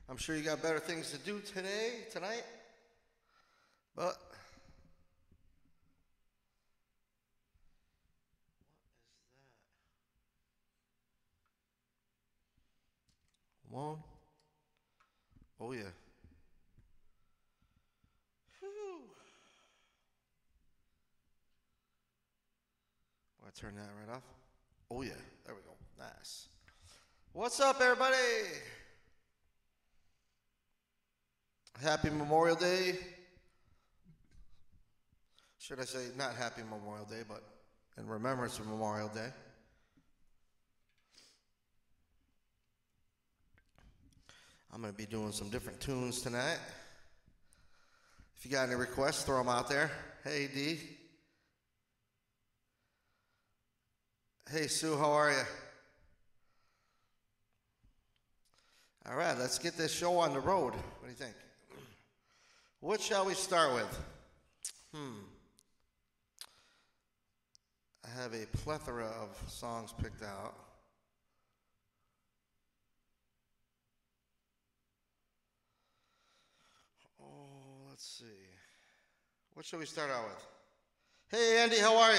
I'm sure you got better things to do tonight, but what is that? Come on. Oh yeah. Whew. Want to turn that right off? Oh yeah, there we go. Nice. What's up, everybody? Happy Memorial Day. Should I say not Happy Memorial Day, but in remembrance of Memorial Day. I'm going to be doing some different tunes tonight. If you got any requests, throw them out there. Hey, D. Hey, Sue, how are you? All right, let's get this show on the road. What do you think? What shall we start with? I have a plethora of songs picked out. Oh, let's see. What shall we start out with? Hey, Andy, how are you?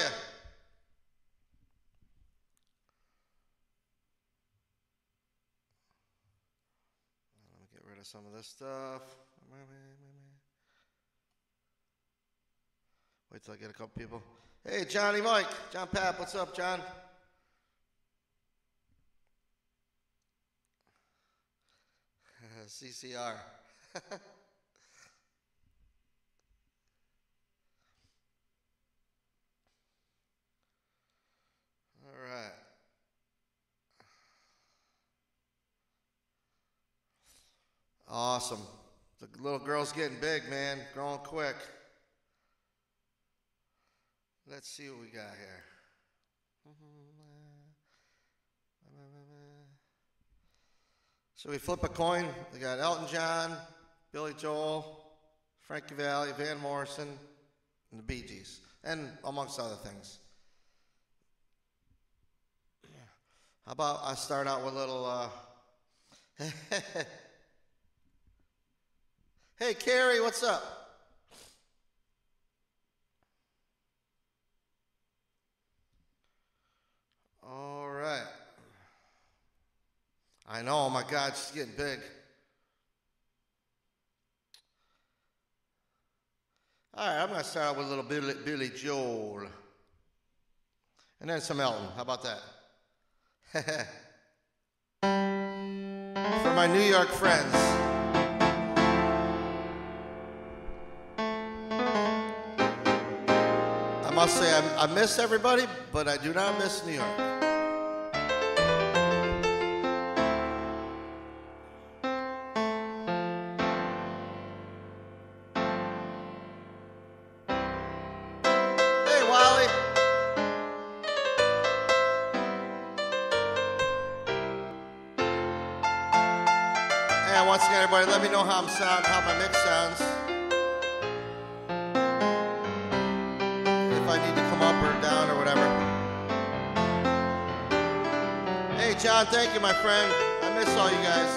Let me get rid of some of this stuff. Wait till I get a couple people. Hey, Johnny Mike. John Papp, what's up, John? CCR. All right. Awesome. The little girl's getting big, man. Growing quick. Let's see what we got here. So we flip a coin. We got Elton John, Billy Joel, Frankie Valli, Van Morrison, and the Bee Gees, and amongst other things. How about I start out with a little, Hey, Carrie, what's up? All right. I know, oh my God, she's getting big. All right, I'm going to start out with a little Billy Joel. And then some Elton. How about that? For my New York friends. I must say, I miss everybody, but I do not miss New York. Once again, everybody, let me know how my mix sounds. If I need to come up or down or whatever. Hey, John, thank you, my friend. I miss all you guys.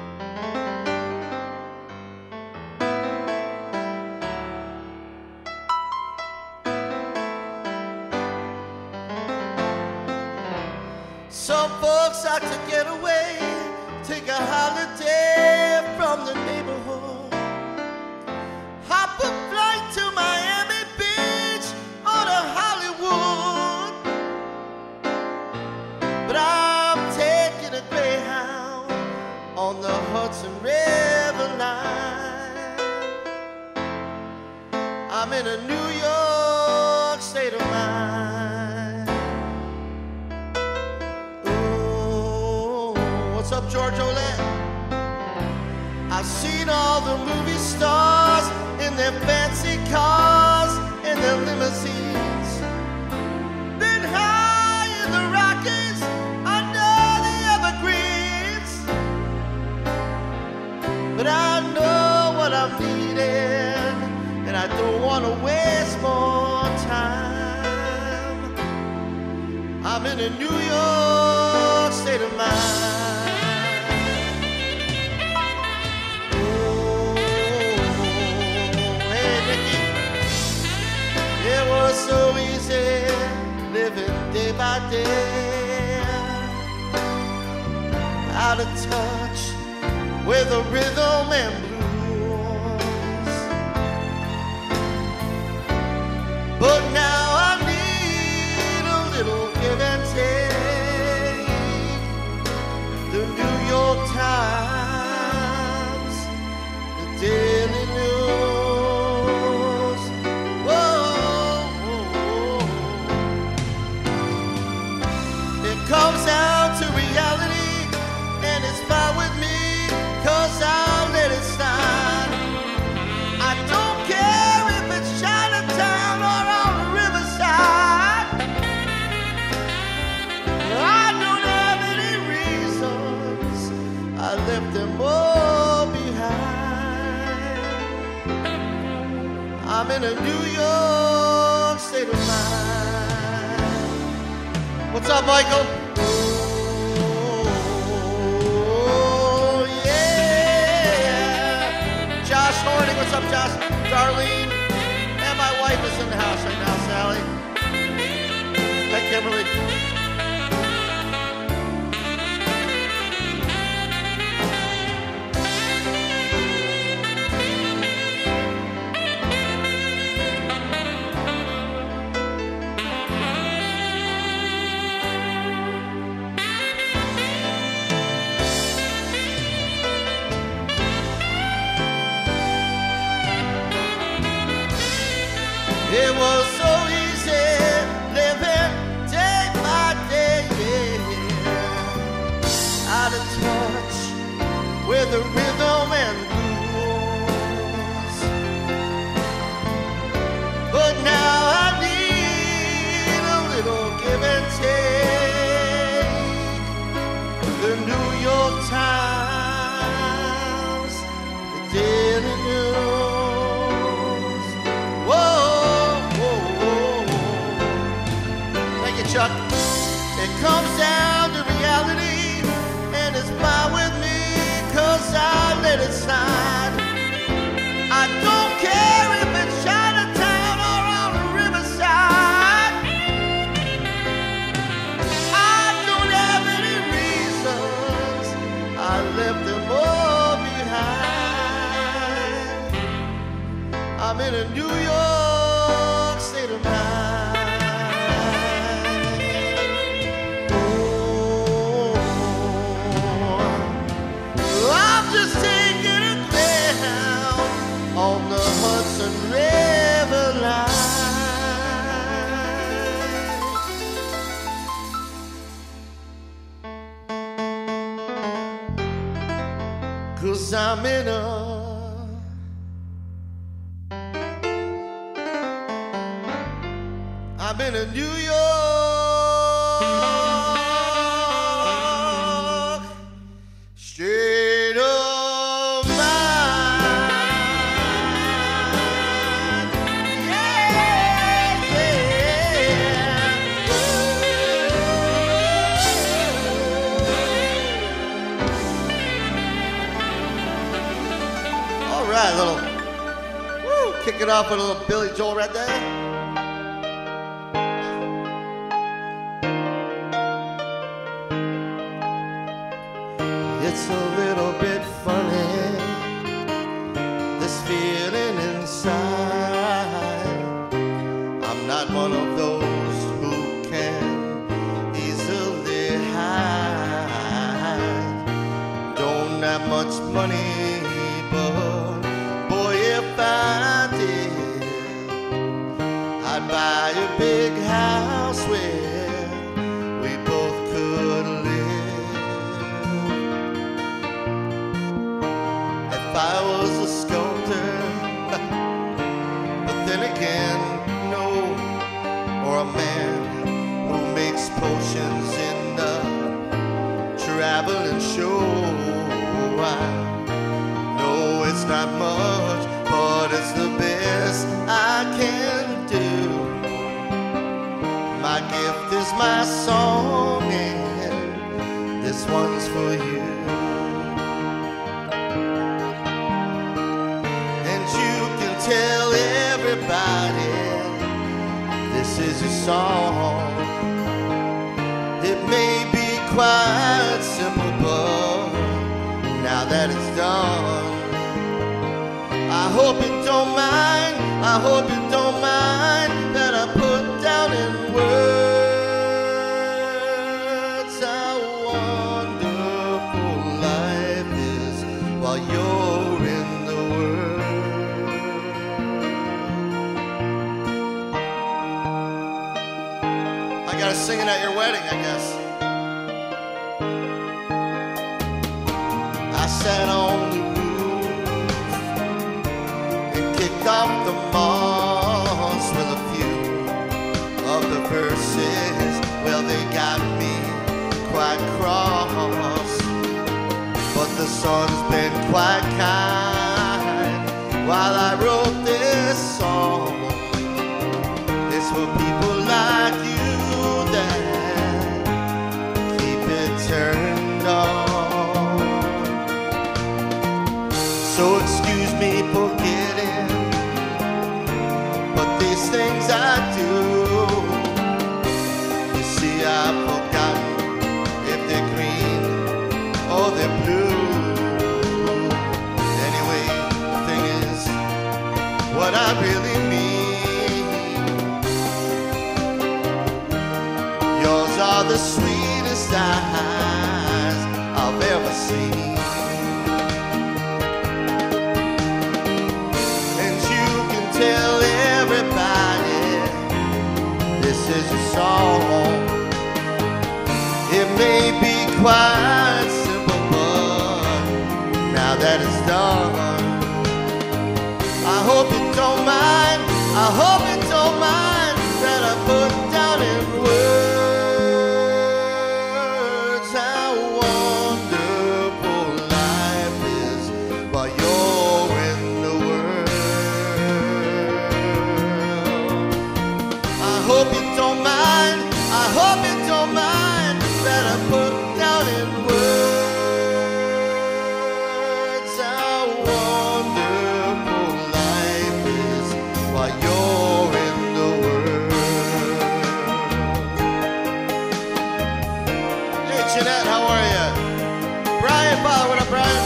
Some folks like to get away, take a holiday from the neighborhood, hop a flight to Miami Beach or to Hollywood. But I'm taking a Greyhound on the Hudson River line. I'm in a New York state of mind. Oh, what's up, George Olette? I've seen all the movie stars in their fancy cars and their limousines. Been high in the Rockies, under the evergreens. But I know what I'm needing, and I don't want to waste more time. I'm in a New York state of mind. there, out of touch with the rhythm and blues. But now I need a little give and take. The New York Times, the Daily News. Whoa. It comes down to reality, and it's fine with me, 'cause I'll let it slide. I don't care if it's Chinatown or on the riverside. I don't have any reasons, I left them all behind. I'm in a New York state of mind. What's up, Michael? What's up, Josh? Darlene, and my wife is in the house right now, Sally. Hi, Kimberly. It was so easy living day by day, yeah. Out of touch with the rhythm and blues. But now I need a little give and take. The New York Times, the Daily News. Chuck. It comes down to reality, and it's fine with me, 'cause I let it slide. I don't care if it's Chinatown or on the riverside. I don't have any reasons, I left them all behind. I'm in a New York state of mind. On the Hudson River line. 'Cause I'm in a New York state of kick it off with a little Billy Joel right there. It's a little bit funny, this feeling inside. I'm not one of those who can easily hide. Don't have much money, but boy, if I I'd buy a big house where we both could live. If I was a sculptor, but then again, no, or a man who makes potions in the traveling show. I know it's not much, but it's the best I can do. My gift is my song, and this one's for you. And you can tell everybody this is your song. quite simple, but now that it's done, I hope you don't mind, I hope you don't mind that I put down in words how wonderful life is while you're in the world. I gotta sing it at your wedding, I guess. I sat on the off the moss with a few of the verses. Well, they got me quite cross, but the sun's been quite kind while I wrote this song. It's for people like you that keep it turned on. So excuse me for getting these things I do. You see, I've forgotten if they're green or they're blue. Anyway, the thing is, what I really mean, yours are the sweetest eyes I've ever seen. And you can tell everybody this is a song. It may be quite simple, but now that it's done, I hope you don't mind, I hope you don't mind that I put down in words how wonderful life is while you're in the world. I hope you don't mind, I hope you don't mind that I put down in words how wonderful life is while you're in the world. Hey Jeanette, how are you? Brian, Father, what up, Brian?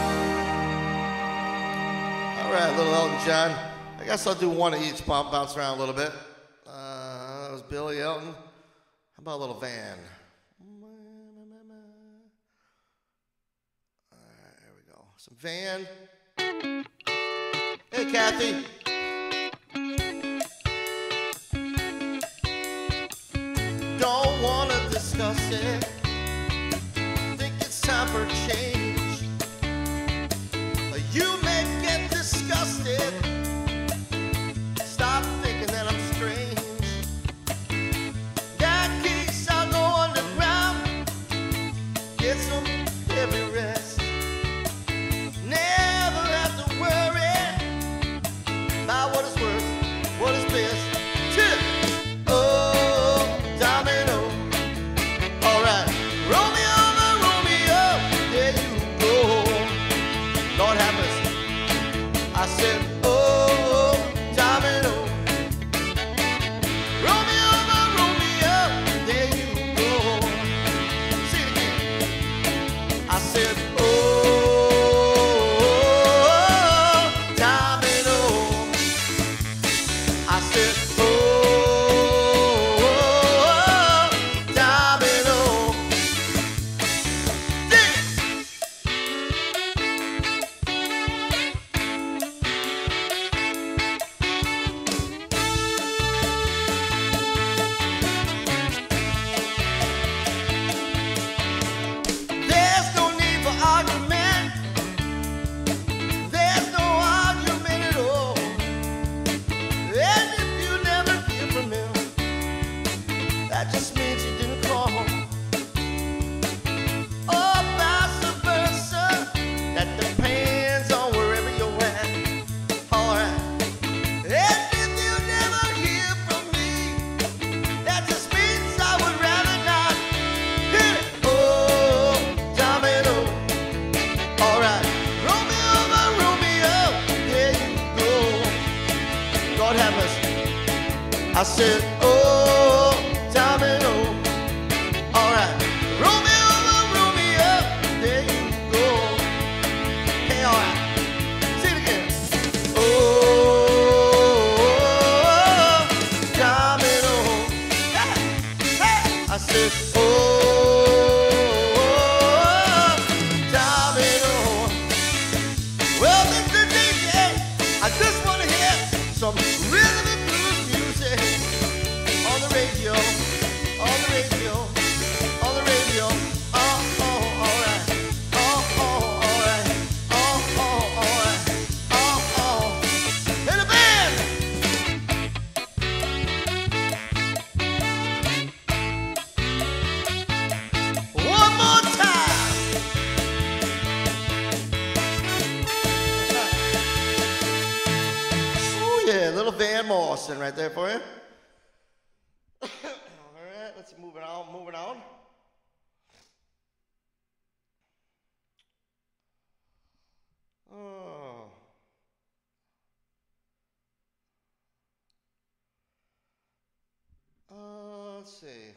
All right, little Elton John. I guess I'll do one of each, bounce around a little bit. That was Billy Elton. How about a little Van? All right, here we go. Some Van. Hey, Kathy. Don't want to discuss it. Think it's time for change. You may get disgusted. Stop thinking that I'm strange. That case, I'll go underground, get some heavy rest. Never have to worry about what is worse, what is best. Oh, domino. All right, Romeo, my Romeo, there you go. Lord have mercy. I said, oh, domino. Romeo, my Romeo, there you go. Sing it again. I said, oh, domino. I said, oh, domino. Dance. There's no need for argument. There's no argument at all. And if you never hear from him, that just means you didn't call. Or vice versa, that depends on wherever you're at. Alright. And if you never hear from me, that just means I would rather not hear it. Oh, domino. Alright. Romeo, my Romeo, there you go. Lord have mercy. I said, oh, domino. say, oh, domino. Well, Mr. DJ, I just want to hear some rhythm and blues music on the radio, on the radio, on the radio. Oh, oh, all right. Oh, oh, all right. Oh, oh, all right. Oh, oh. In the band. One more time. Oh yeah, little Van Morrison right there for you. All right, let's move it on, moving on. Oh. Let's see.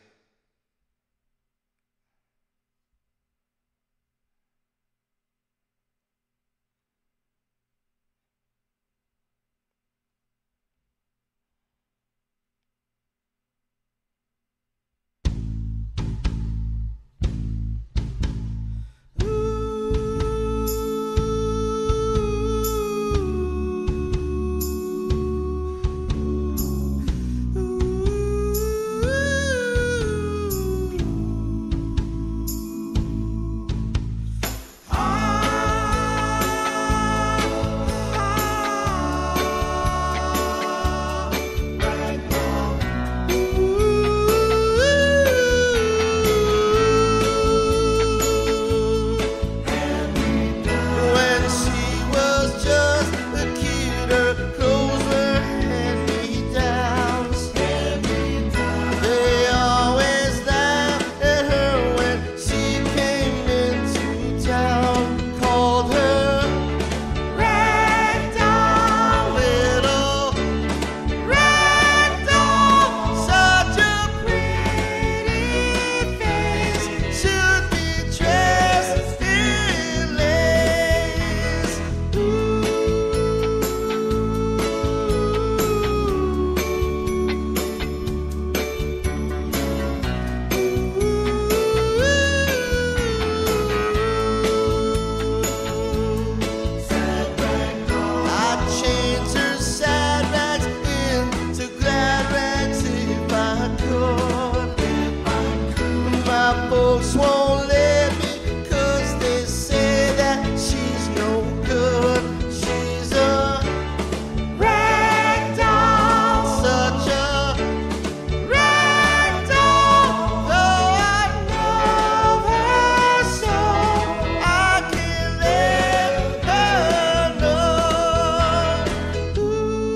Folks won't let me 'cause they say that she's no good. She's a rag doll, such a rag doll. Though I love her so, I can't let her know.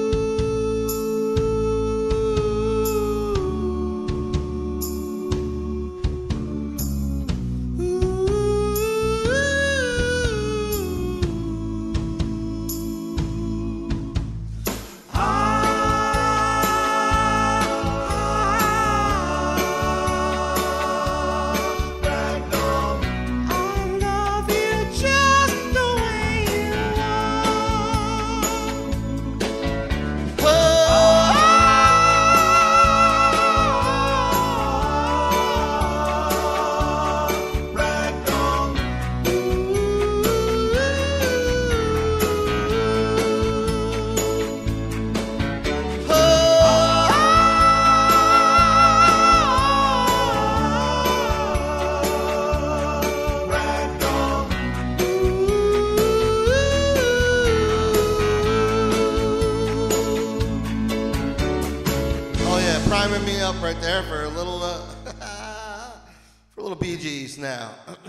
Priming me up right there for a little, for a little Bee Gees now. Of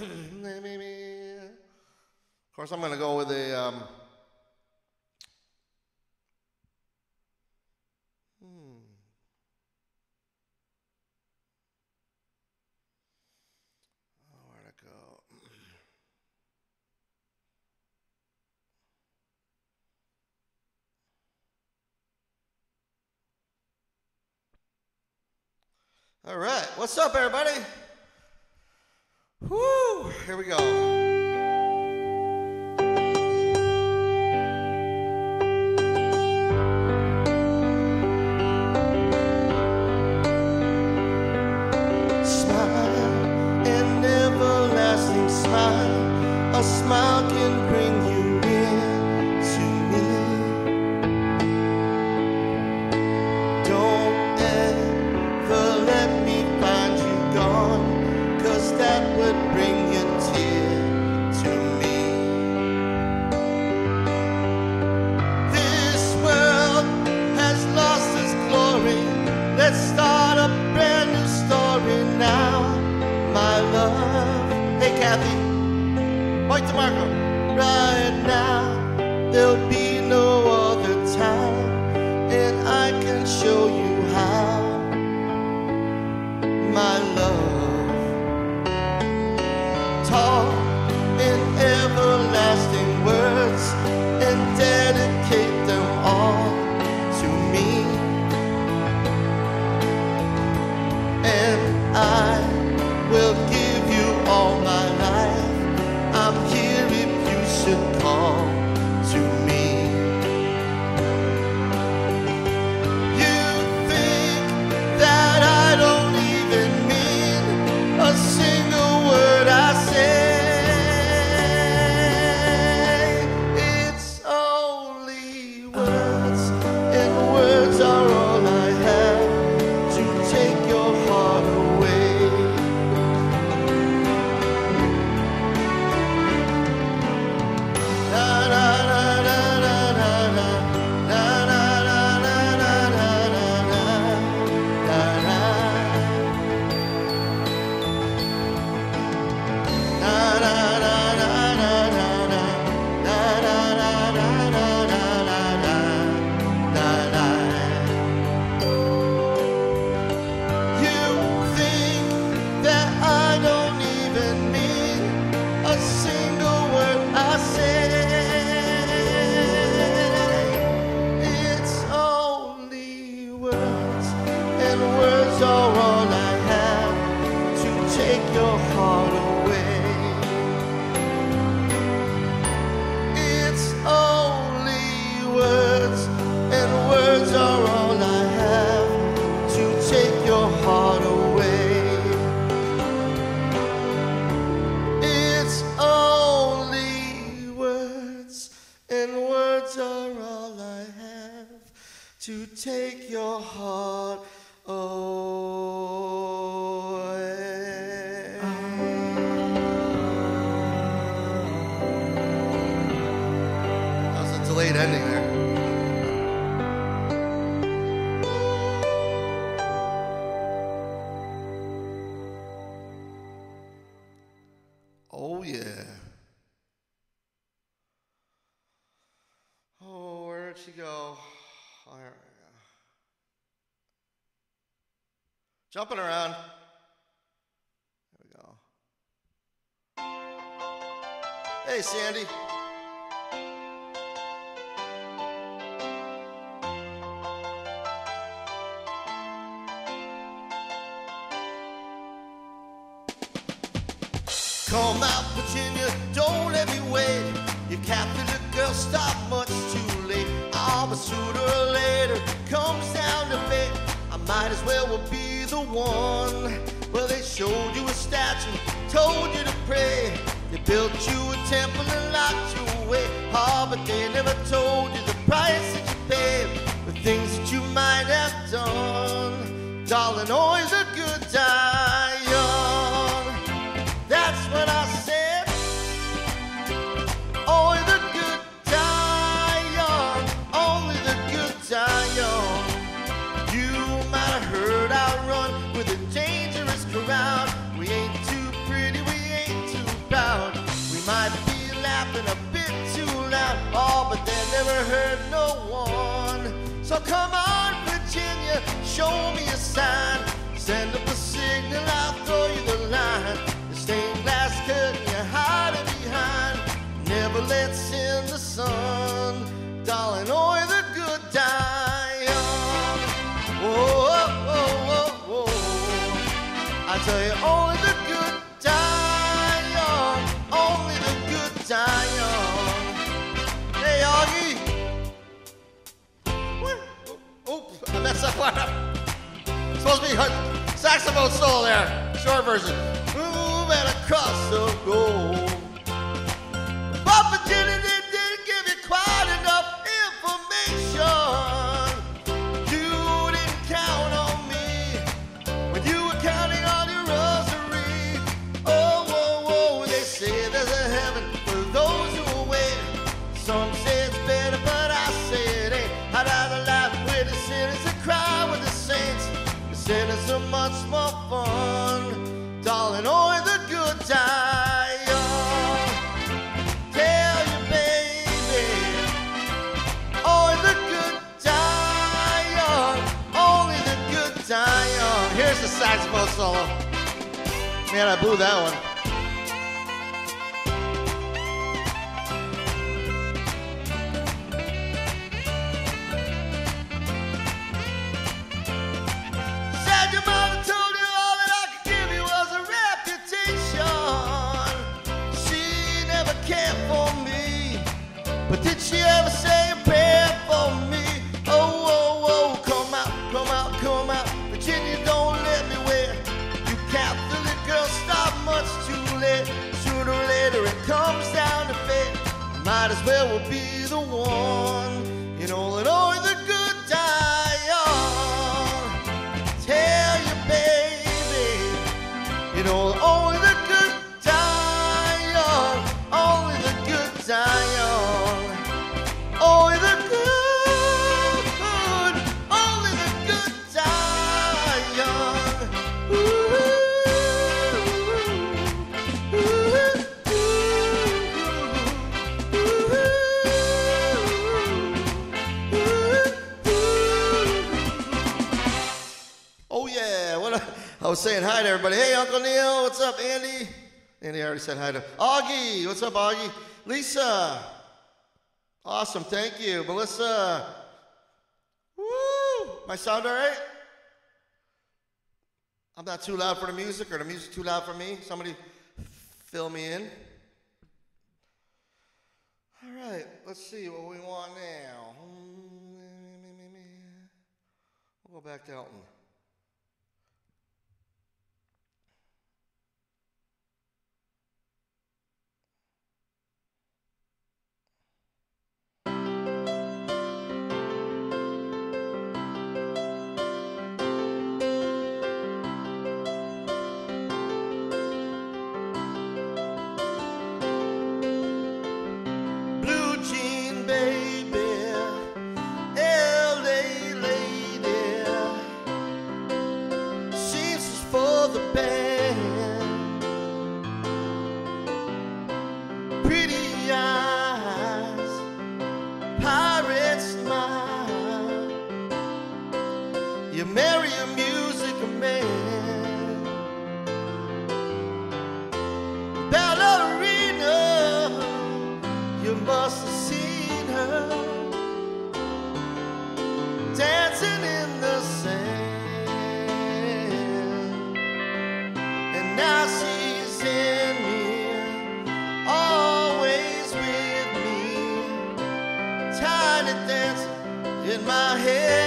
course, I'm gonna go with a. Where'd it go? All right, what's up, everybody? Woo! Here we go. Smile. a smile can bring you near to me. Don't ever let me find you gone, 'cause that would bring a tear to me. This world has lost its glory. Let's start a brand new story now, my love. Hey Kathy, point to Marco. Right now, there'll be no other time, and I can show you how, my love. Talk in everlasting words and dedicate them all to me. And I will give you all my life. I'm here if you should call to me. You think that I don't even mean a single word I say. It's only words, and words are all I have to take your heart away. Na na na na na na na na na na na na na na na. Na na na na na na na na na na na na na na na. You think that I don't even mean a single word I say. It's only words, and words are all I have to take your heart away. It's only words, and words are all I have to take your heart away. It's only words, and words are all I have to take your heart away. That was a delayed ending there. Oh yeah. Oh, where'd she go? Oh, here we go. Jumping around. There we go. Hey, Sandy. Come out, Virginia, don't let me wait. Your Catholic girl stopped much too late. Oh, but sooner or later comes down to fate. I might as well be the one. Well, they showed you a statue, told you to pray. They built you a temple and locked you away. Oh, but they never told you the price that you paid for things that you might have done. Darling, always a good die young. That's what I said. Only the good die young. Only the good die young. You might have heard I run with a dangerous crowd. We ain't too pretty, we ain't too proud. We might be laughing a bit too loud. Oh, but they never hurt no one. So come on, Virginia, show me a sign. Send up a signal, I'll throw you the line. Stained glass curtain you're hiding behind never lets in the sun. Darling, only the good die young. Oh, oh, oh, oh, oh. I tell you, only the good die young. Only the good die young. Hey, Augie. What? Oh, I messed that part up. Supposed to be saxophone solo there. Short version. Ooh, and a cross of gold. But virginity didn't give you quite enough information. You didn't count on me when you were counting on your rosary. Oh, whoa, whoa, they say there's a heaven for those who are wait. Some say it's better, but I say it ain't. I'd rather laugh with the sinners than cry with the saints. The sinners are much more fun, darling. Oh, the good die young. Tell you, baby, oh, the good die young. Only the good die young. Here's the saxophone solo. Man, I blew that one. But did she ever say a prayer for me? Oh, oh, oh, come out, come out, come out. Virginia, don't let me wait. You Catholic girls stop much too late. Sooner or later it comes down to fate. Might as well will be the one. You know that only the good die young. Tell you, baby, you know only the good die young. Only the good die young. Only the good, only the good die young. Ooh, ooh, oh yeah, what I was saying hi to everybody. Hey, Uncle Neil, what's up, Andy? Andy, I already said hi to Augie. What's up, Augie? Lisa. Awesome, thank you. Melissa. Woo! My sound all right? I'm not too loud for the music, or the music too loud for me? Somebody fill me in. All right, let's see what we want now. We'll go back to Elton. Marry a music man, ballerina. You must have seen her dancing in the sand, and now she's in me, always with me, tiny dancing in my head.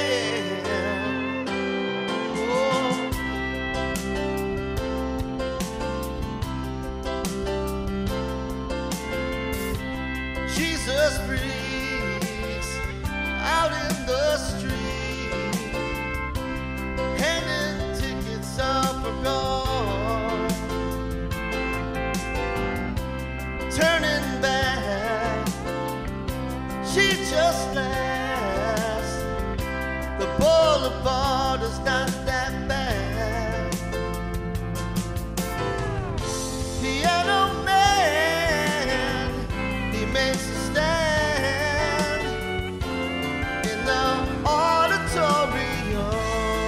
Jesus freaks out in the street, handing tickets out for God, turning back, she just laughs. The boulevard is not that bad. Piano man, he makes a stand in the auditorium,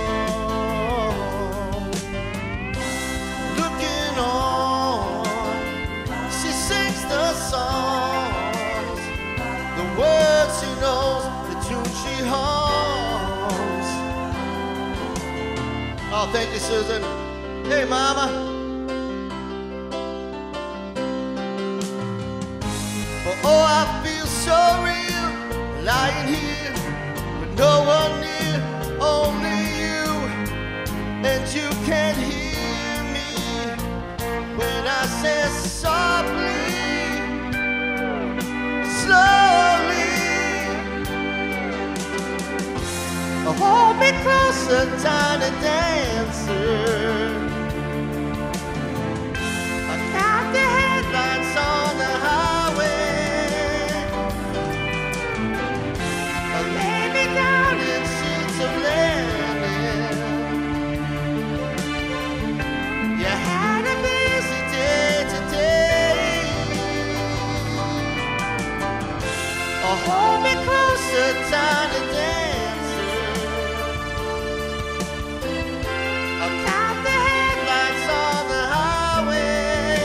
looking on. She sings the songs, the words she knows, the tune she hums. Oh, thank you, Susan. Hey, Mama. Oh, I feel so real, lying here with no one near, only you, and you can't hear me when I say softly, slowly, hold me closer, tiny dancer. I count the headlights on the highway. I lay me down in sheets of linen. You had a busy day today. Oh, hold me closer, tiny dancer. I'll count the headlights on the highway.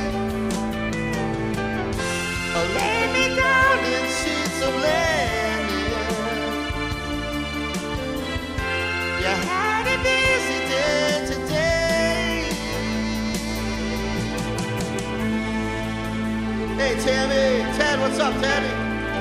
I'll lay me down in sheets of linen. You had a busy day today. Hey, Tammy. Ted, what's up, Teddy?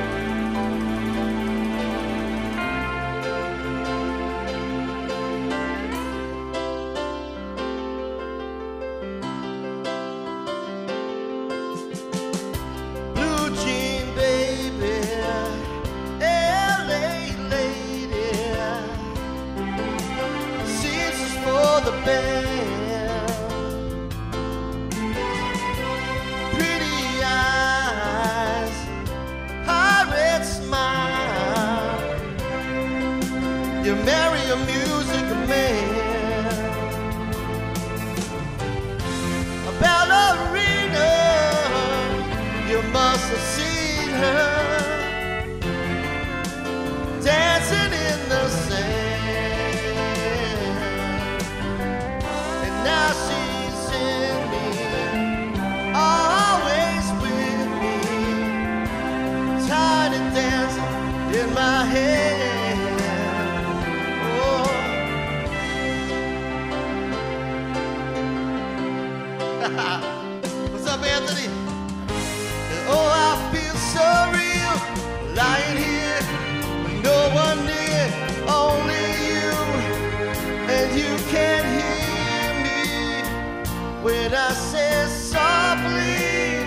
Blue jean baby, LA lady, seems it's for the band. Pretty eyes, high red smile. You marry a music man. A ballerina, you must have seen her dancing in the sand. And now she's in me, always with me, tiny dancing in my head. Oh. What's up, Anthony? Oh, I feel so real, lying here with no one near, only you, and you can't hear me when I say softly,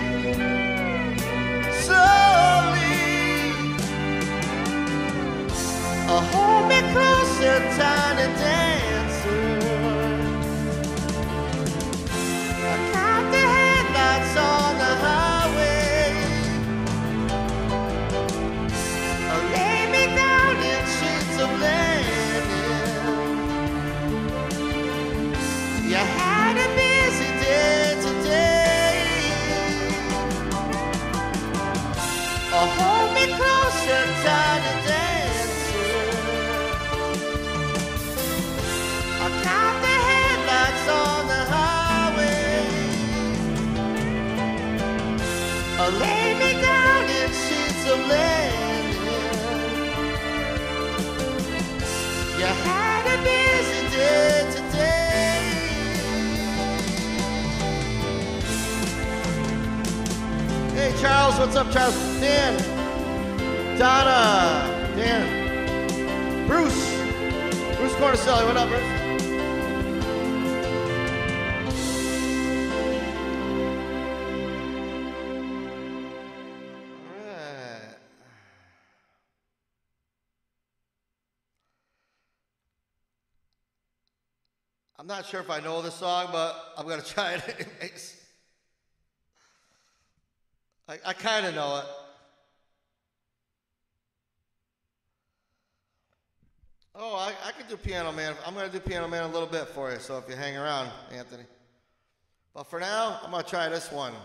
slowly. Oh, hold me closer, tiny dancer. I count the headlights on the highway. I lay me down in sheets of linen. You had a busy day today. Oh, hold me closer, tiny dancer. I count the headlights on the highway. I lay me down in sheets of linen. You had a busy day today. Hey, Charles, what's up, Charles? Dan, Donna, Dan, Bruce Cornicelli, what up, Bruce? I'm not sure if I know this song, but I'm going to try it anyways. I kind of know it. Oh, I can do Piano Man. I'm going to do Piano Man a little bit for you, so if you hang around, Anthony. But for now, I'm going to try this one.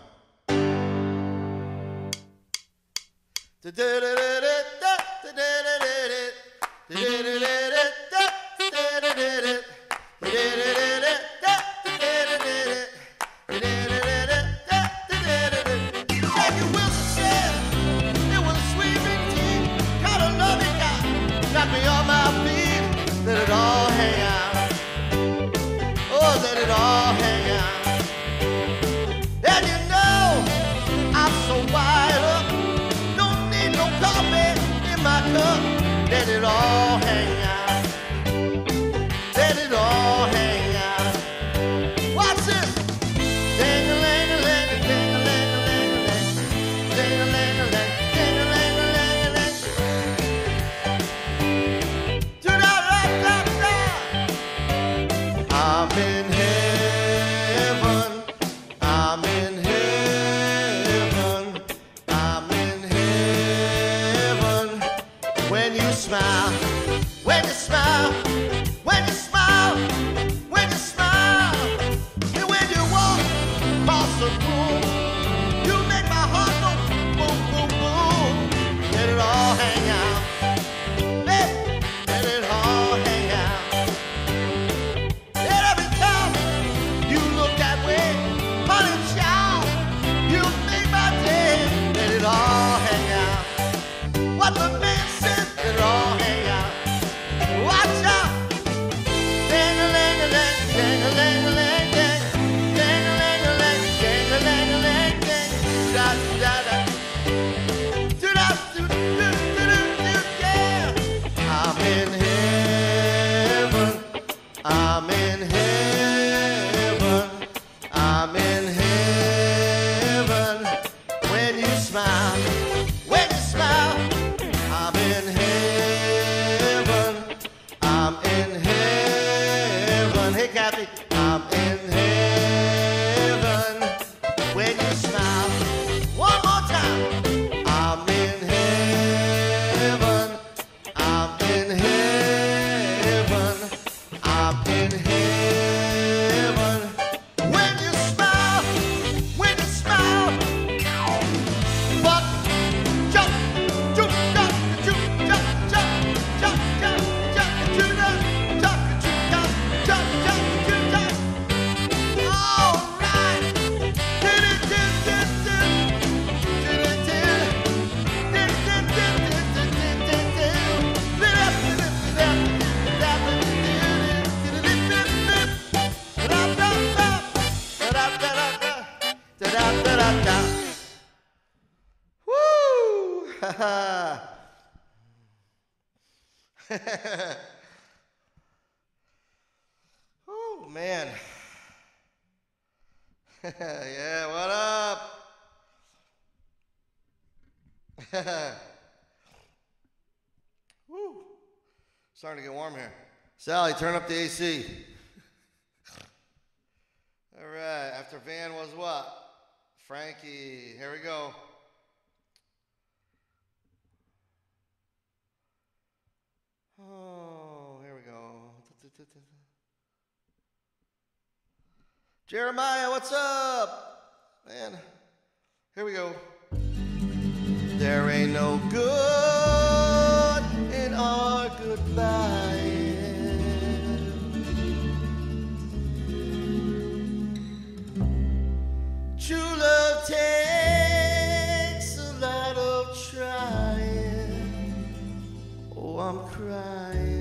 Let it all hang out. Oh, let it all hang out. And you know, I'm so wired up. Don't need no coffee in my cup. Let it all hang out. Let it all hang out. Watch this. Dang-a-lang-a-lang. I'm in heaven when you smile. One more time. I'm in heaven. I'm in heaven. I'm in heaven when you smile. When you smile. But jump, jump, jump, jump, jump, jump, jump, jump, jump, jump, jump, jump, jump, jump. All right. Woo! Oh man. Yeah, what up? Woo. Starting to get warm here. Sally, turn up the AC. All right, after Van was what? Frankie, here we go. Oh, here we go. Jeremiah, what's up? Man, here we go. There ain't no good in our goodbye. True love takes a lot of trying. Oh, I'm crying.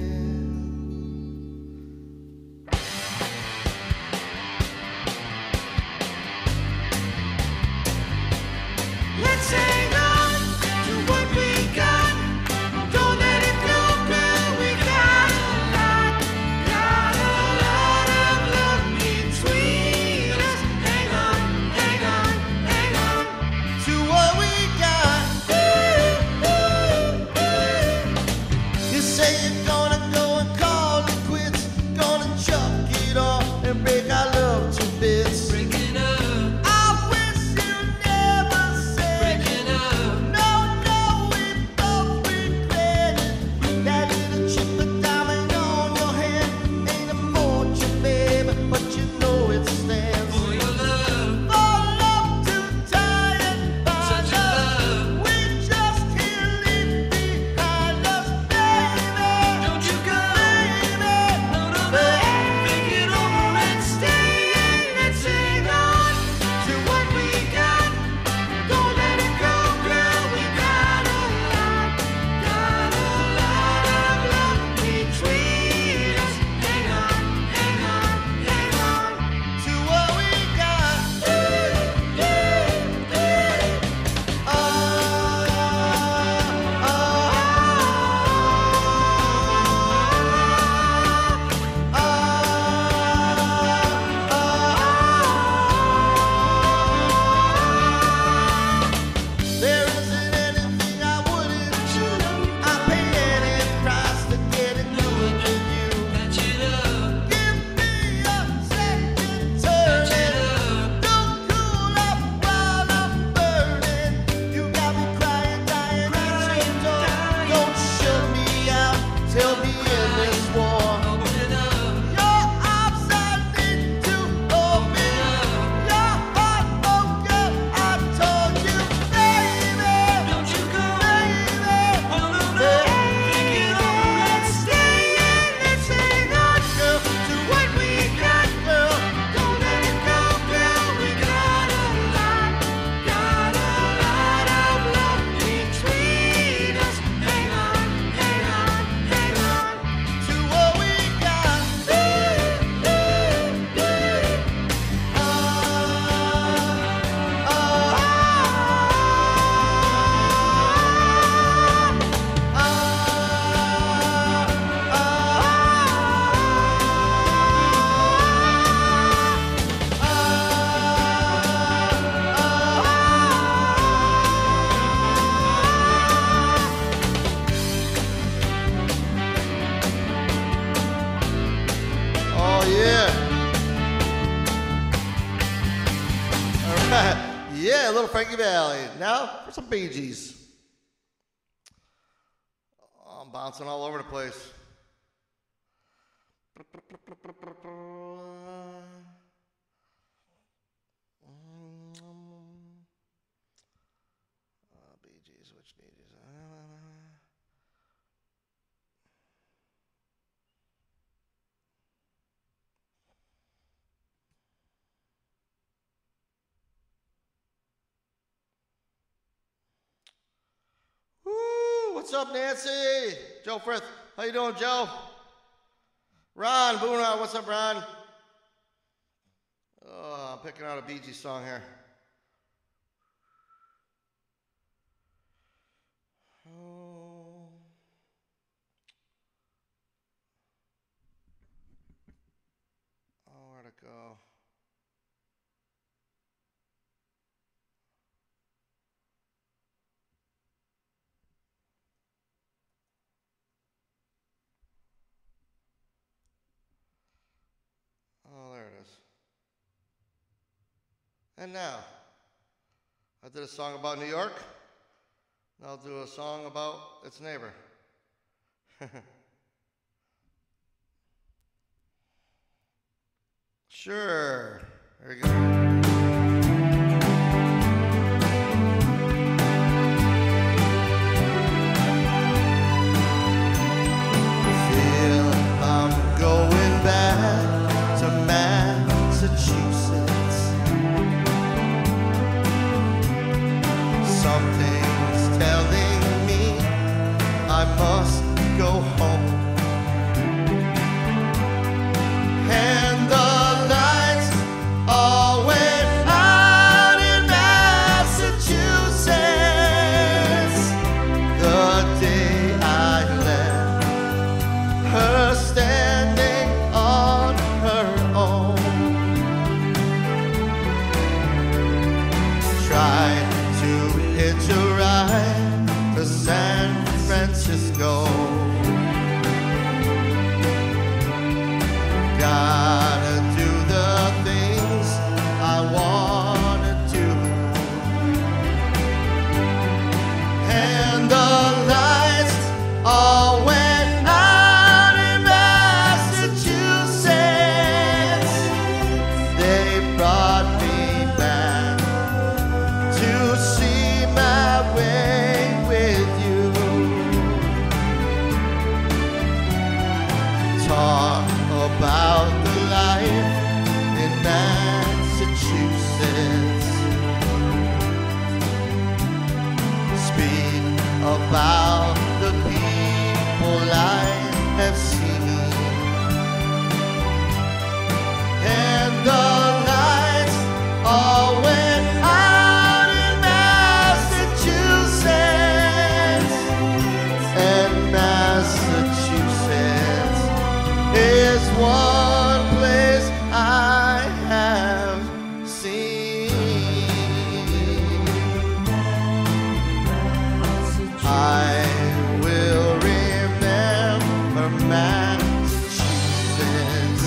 Let's hang on to what we got. Don't let it go, girl. We got a lot of love between us. Hang on, hang on, hang on to what we got. You say you're gonna Yeah, a little Frankie Valli. Now for some Bee Gees. Oh, I'm bouncing all over the place. Bee Gees, which Bee Gees? Woo! What's up, Nancy? Joe Frith. How you doing, Joe? Ron Boona. What's up, Ron? Oh, I'm picking out a Bee Gees song here. Oh. Oh, where'd it go? Oh, there it is. And now, I did a song about New York. Now I'll do a song about its neighbor. Sure. There you go. About the people I have seen, and the lights all went out in Massachusetts, and Massachusetts is one place I have seen. I will remember Massachusetts.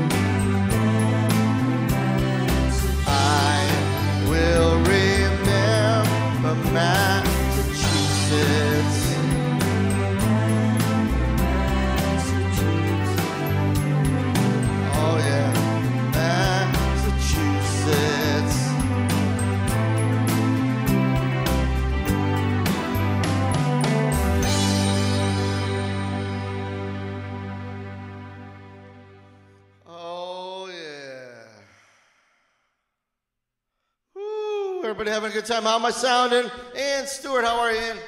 I will remember Massachusetts. Oh yeah, Massachusetts. Everybody having a good time? How am I sounding? And Stuart, how are you, Ian?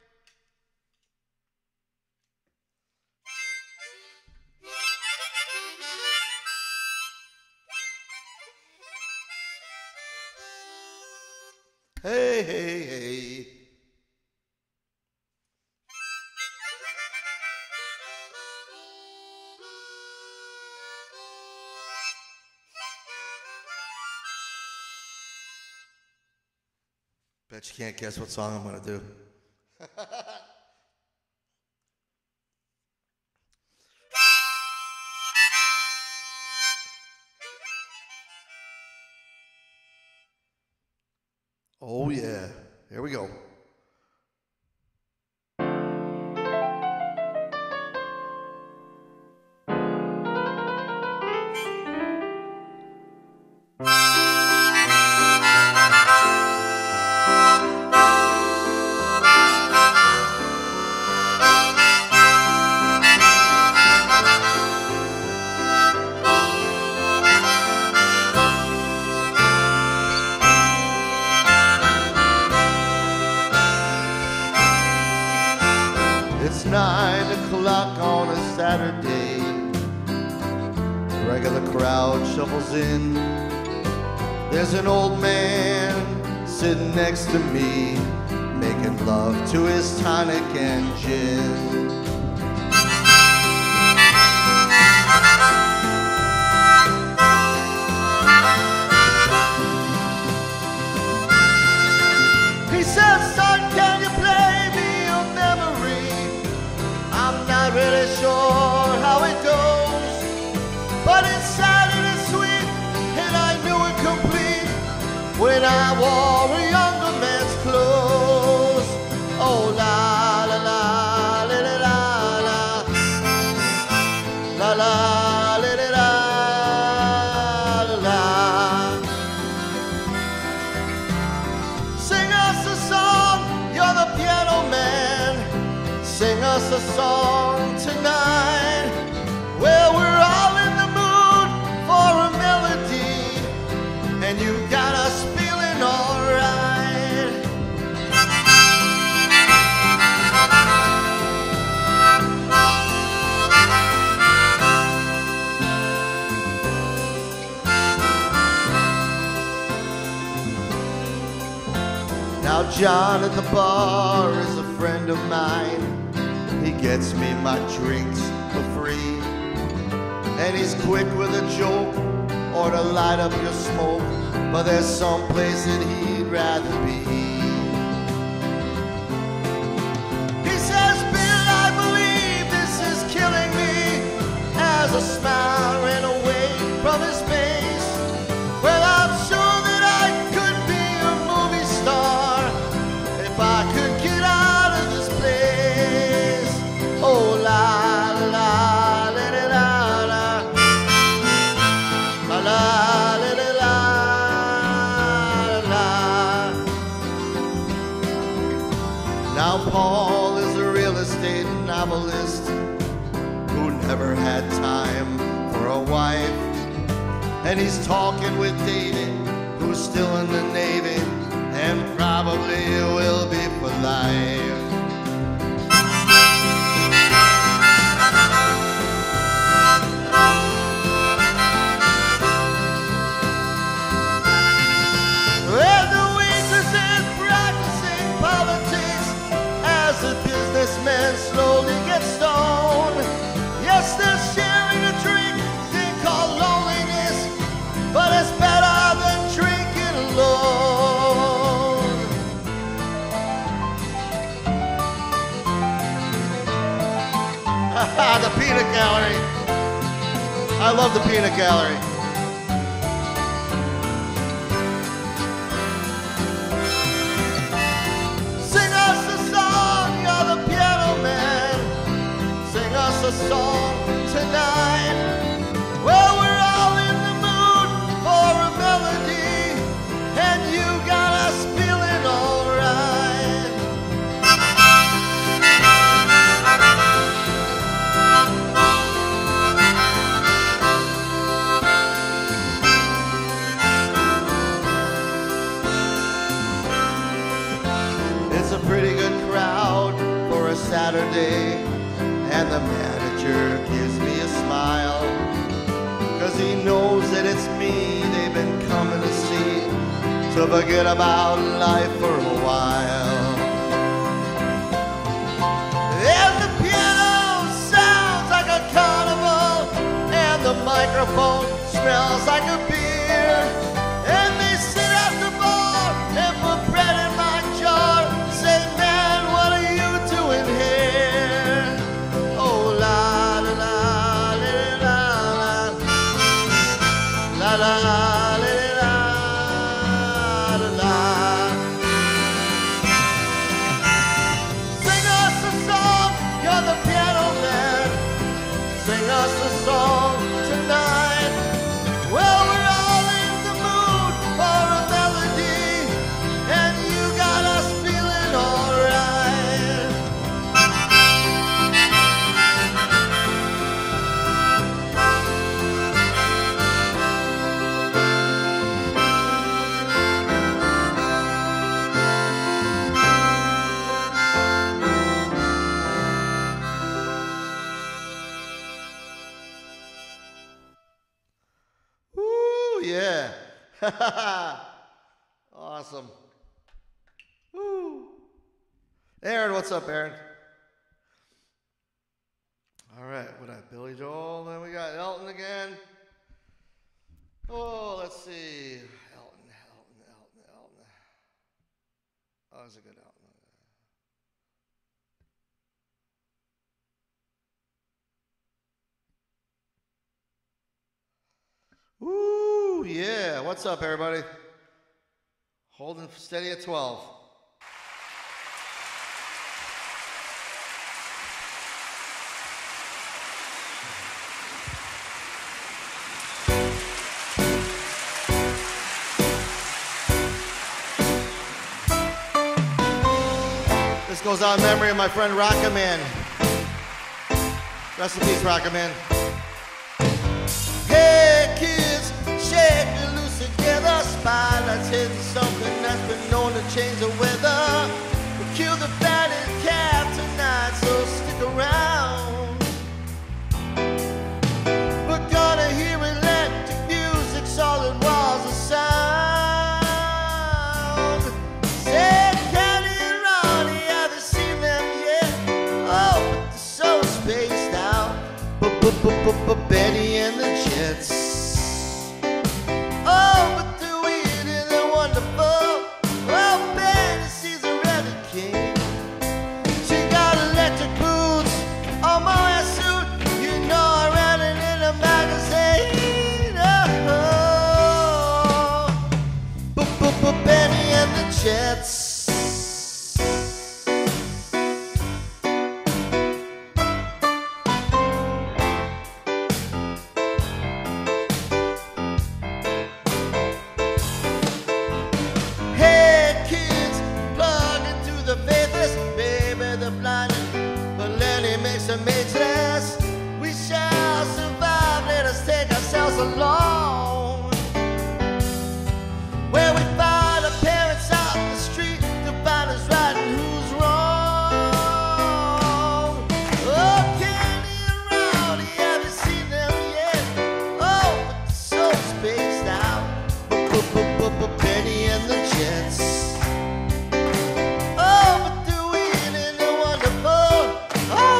Hey, hey, hey. Bet you can't guess what song I'm going to do. Oh yeah, here we go. It's 9 o'clock on a Saturday. The regular crowd shuffles in. There's an old man sitting next to me, making love to his tonic and gin. He says, son, can you play me a memory? I'm not really sure how it goes, but it's sad and it's sweet, and I knew it complete when I wore a younger man's clothes. Oh la la la la la la la la la la la la. Sing us a song, you're the piano man. Sing us a song tonight. Well, we're all in the mood for a melody, and you got us feeling alright. Now John at the bar is a friend of mine. He gets me my drinks for free, and he's quick with a joke or to light up your smoke, but there's some place that he'd rather be. He says, Bill, I believe this is killing me, as a smile ran away from his face. Well, I'm sure that I could be a movie star if I could get out of this place. Oh la la la la la la la la la la la. Now Paul is a real estate novelist who never had time for a wife, and he's talking with David, who's still in the Navy and probably will be for life. Businessmen slowly get stoned. Yes, they're sharing a drink they call loneliness, but it's better than drinking alone. The peanut gallery. I love the peanut gallery. A song tonight. Well, we're all in the mood for a melody, and you got us feeling alright. It's a pretty good crowd for a Saturday, and the manager gives me a smile, 'cause he knows that it's me they've been coming to see, to forget about life for a while. And the piano sounds like a carnival, and the microphone smells like a beer, and they sit at the bar and put bread in my jar, say, man, what are you doing here? Oh la la la la la la la la la la la. Yeah. Awesome. Woo. Aaron, what's up, Aaron? All right, what up? Billy Joel, then we got Elton again. Oh, let's see. Elton. Oh, that's a good Elton. Woo, yeah. What's up, everybody? Holding steady at 12. This goes out in memory of my friend Rocket Man. Rest in peace, Rocket Man. Hey kids, shake it loose together. Spotlights hitting something that's been known to change the weather. We'll kill the fatted calf tonight, so stick around. We're gonna hear electric music, solid walls of sound. Say, Candy and Ronnie, have you seen them yet? Oh, but they're so spaced out. Betty and the Jets. Oh, but they're weird and they're wonderful. Oh, Betty, she's a really king. She got electric boots, on my suit. You know I ran it in a magazine. Oh, Betty and the Jets. Mageless, we shall survive. Let us take ourselves along. Where we find our parents out in the street to find who's right and who's wrong. Oh, Candy and Rowdy, have you seen them yet? Oh, but they're so spaced out. Benny and the Jets. Oh, but they're weird and they're wonderful. Oh,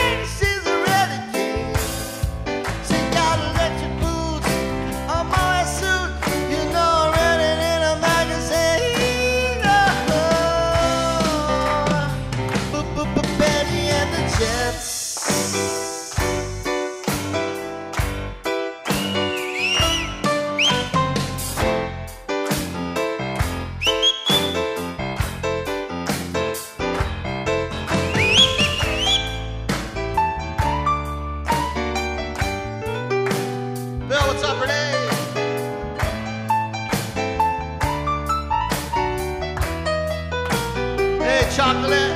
chocolate.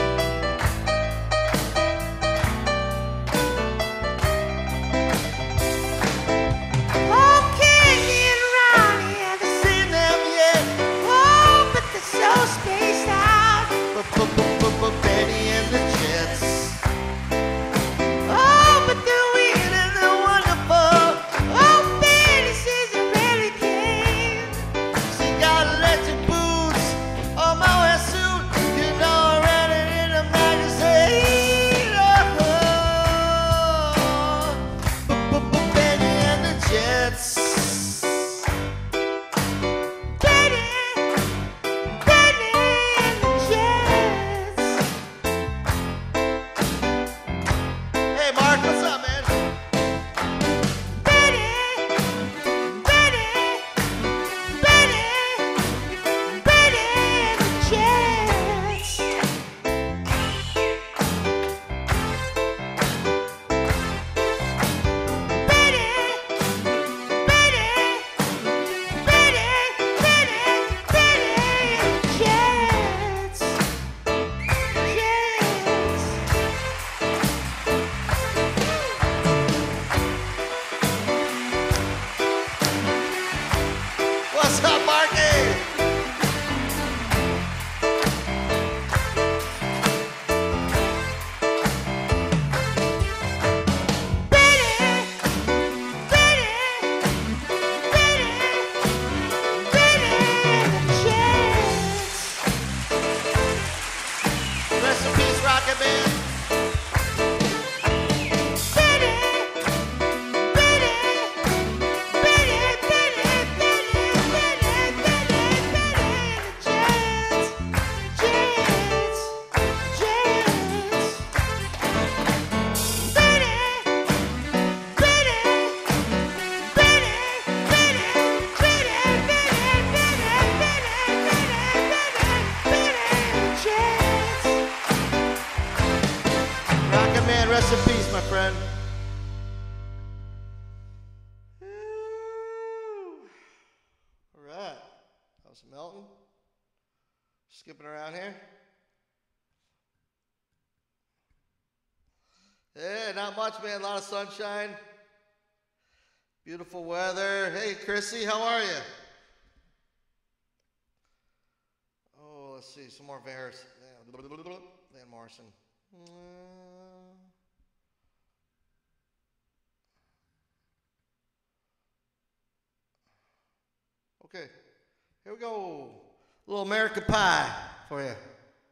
Oh, Candy and Ronnie, have you seen them yet? Oh, but they're so spaced out. Betty and the Jets. Oh, but they're weird and they're wonderful. Oh, Betty, she's a really king. She got electric boots on my suit. Some Elton. Skipping around here. Hey, not much, man. A lot of sunshine. Beautiful weather. Hey, Chrissy, how are you? Oh, let's see. Some more Van Morrison. Okay. Here we go. A little American Pie for you.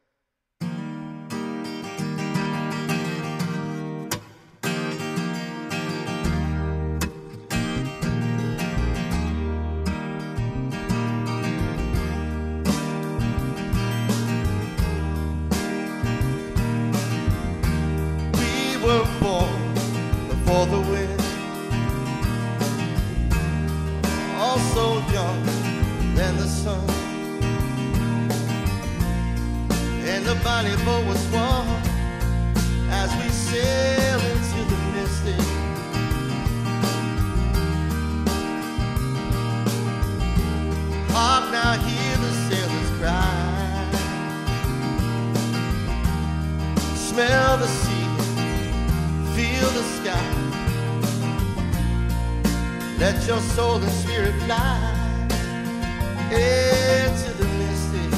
We were born before the wind, also young than the sun, and the bonnie boat was won as we sail into the mystic. Hark now, hear the sailors cry, smell the sea, feel the sky, let your soul and spirit fly into the mystic.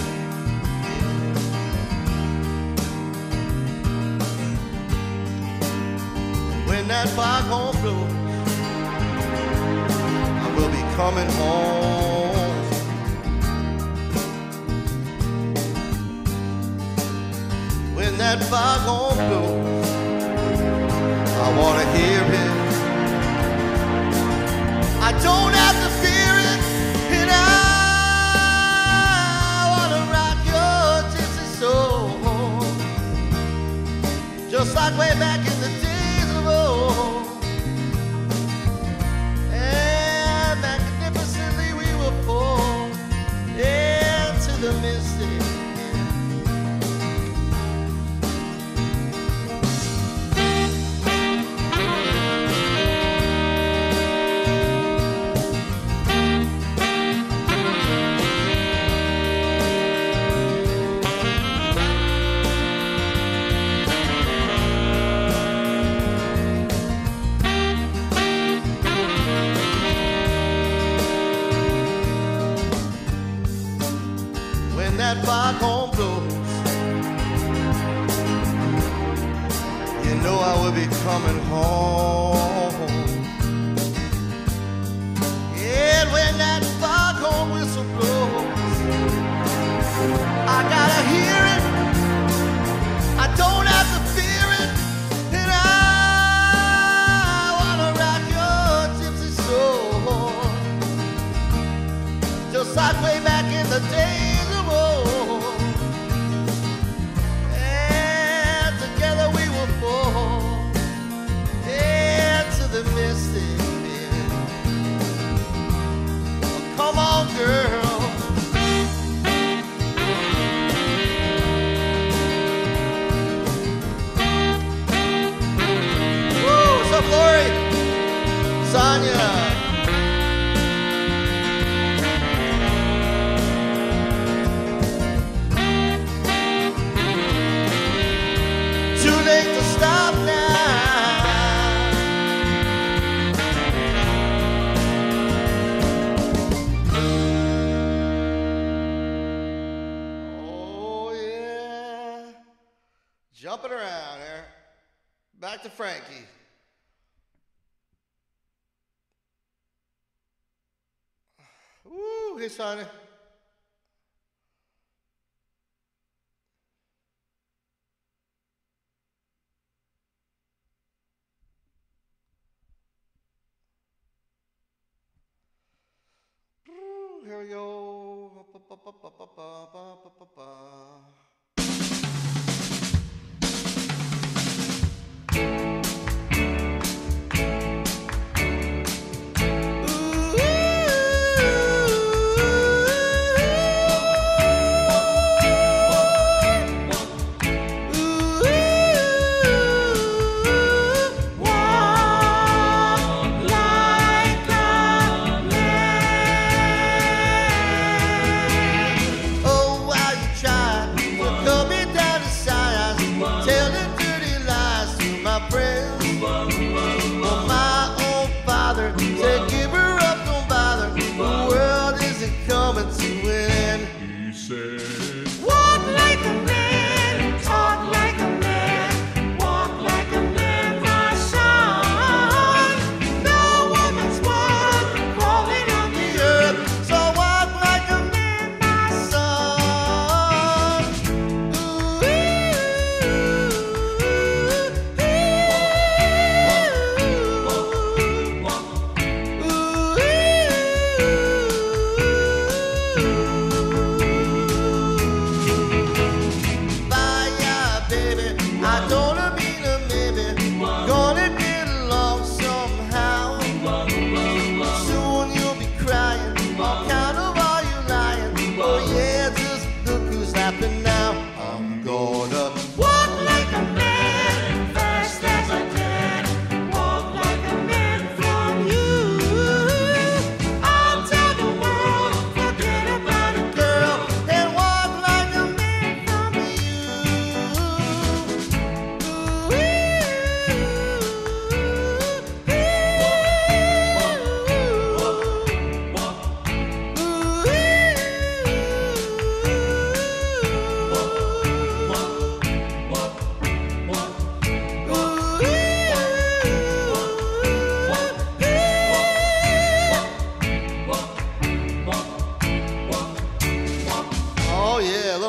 When that foghorn blows, I will be coming home. When that foghorn blows, I want to hear it. I don't have to fear it, and I want to rock your gypsy soul, just like way back in the days of old. And magnificently we will fall into the mystic. That foghorn blows, you know I will be coming home. And when that foghorn whistle blows, I gotta hear it, I don't have to fear it, and I wanna rock your gypsy soul, just like way back in the day. And together we will fall into the mystic. Oh, come on, girl. Woo, what's up, Lori? Sonia. Stop now. Oh yeah, jumping around here. Back to Frankie. Woo, hey Sonny. Here we go.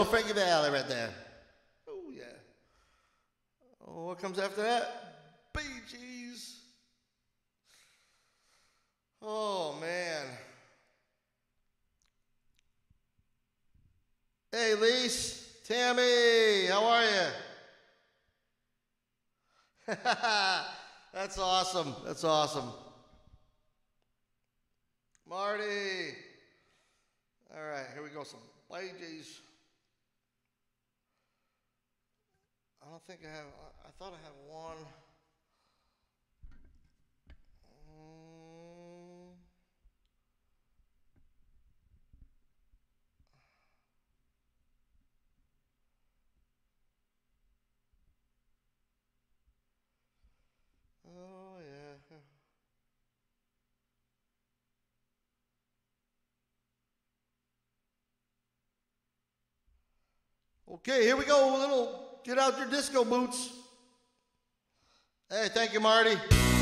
little Frankie Valli right there. Oh, yeah. Oh, what comes after that? Bee Gees. Oh, man. Hey, Lise, Tammy, how are you? That's awesome. That's awesome. Marty. All right, here we go. Some Bee Gees. I don't think I have, I thought I have one. Oh, yeah. Okay, here we go. A little, get out your disco boots. Hey, thank you, Marty.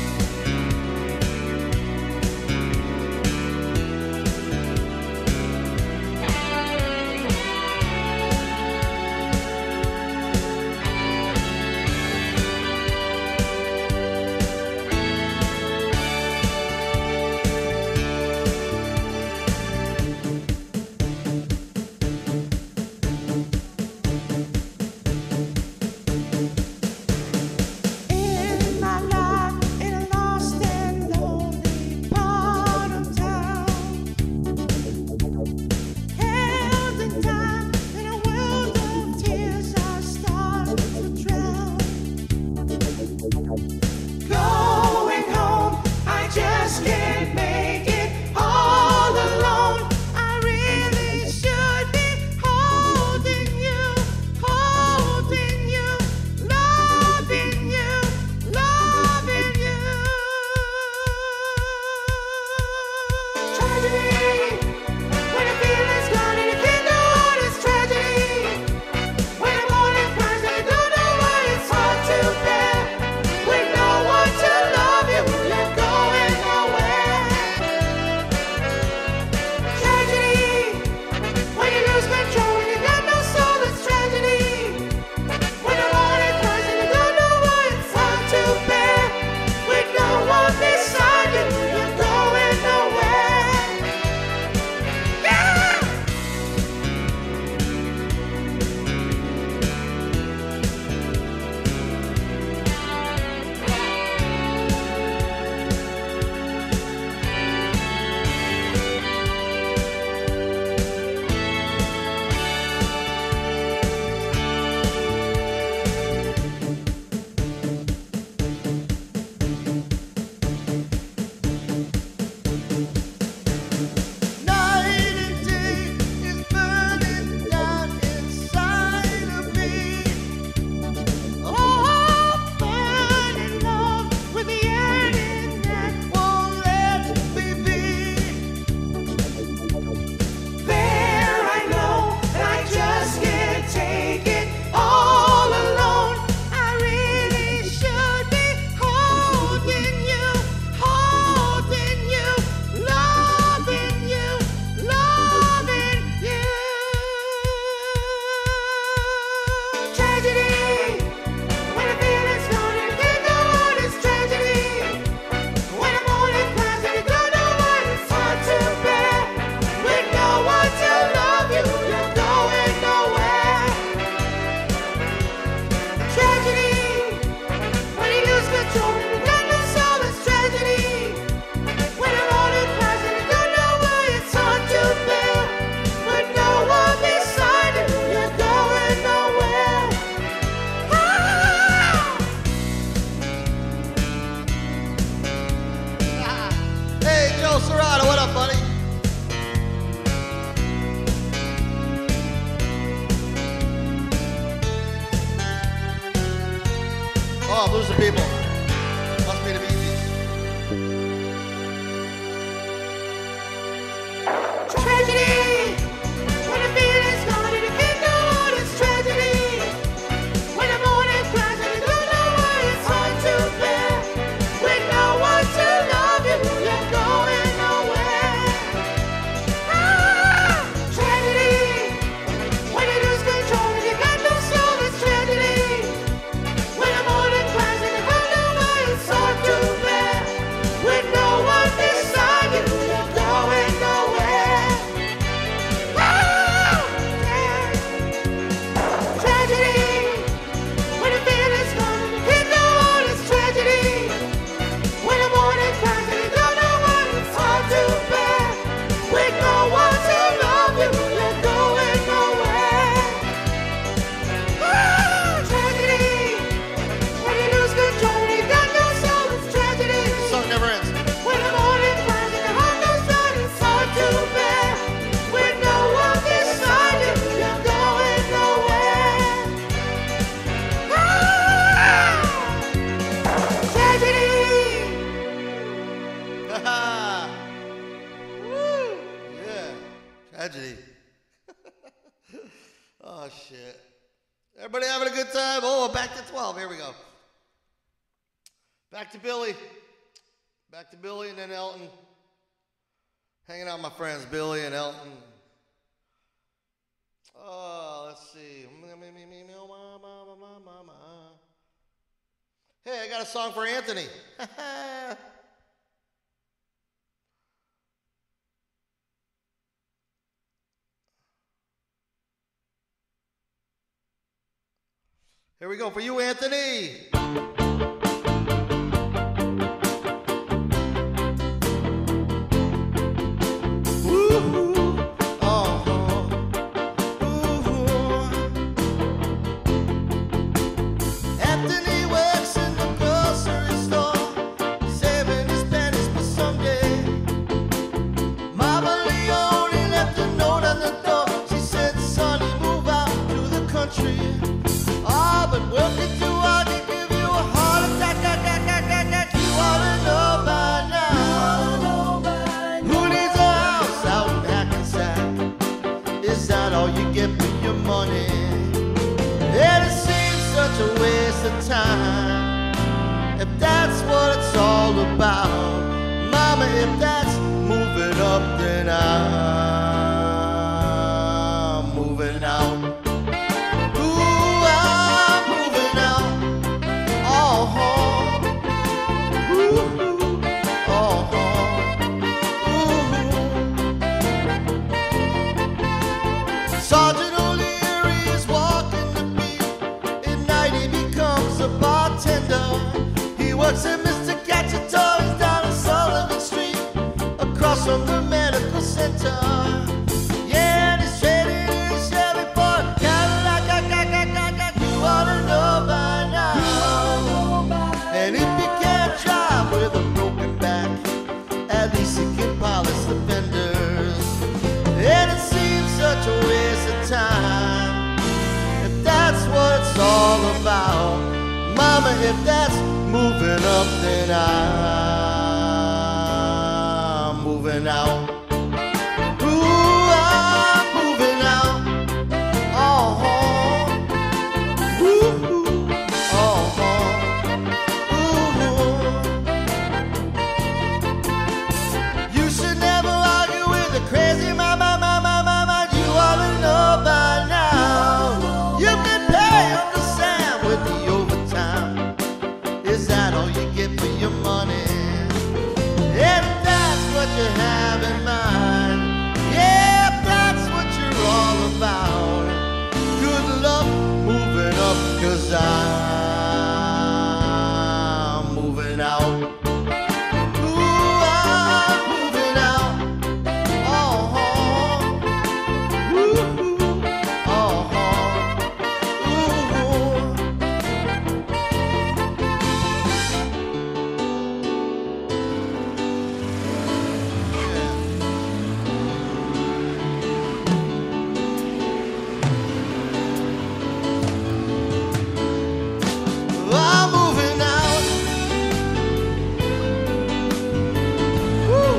Oh, I'm losing people. Must be the Bee Gees. Tragedy! When the feeling's gone and you can't go on, it's tragedy. When the morning cries and you don't know why it's hard to bear. With no one to love you, you're going nowhere. Ah! Tragedy! When you lose control. tragedy. Oh, shit. Everybody having a good time? Oh, back to 12. Here we go. Back to Billy. Back to Billy and then Elton. Hanging out with my friends, Billy and Elton. Oh, let's see. Hey, I got a song for Anthony. Here we go for you, Anthony. Time. If that's what it's all about, Mama, if that's moving up, then I'm moving out. Ooh, I'm moving out. Oh, ooh, oh, ooh. Sergeant O'Leary is walking the beat. At night he becomes a bartender. He works at Mr. Cacciatore's down on Sullivan Street, across from the medical center. Yeah, and he's trading his Chevy for a Cadillac. You ought to know by now. And if you can't drive with a broken back, at least you can polish the fenders. And it seems such a waste of time. If that's what it's all about, Mama, if that's moving up, then I'm moving out. Ooh, I'm moving out. Oh, ooh, oh, ooh. You should never argue with a crazy mama. You ought to know by now. You can pay Uncle Sam with the overtime. Is that all you get for your money? And if that's what you have in mind, yeah, if that's what you're all about, good luck moving up, 'cause I'm moving out. Ooh, I'm moving out. Oh, ooh, oh, ooh. I'm moving out. Woo.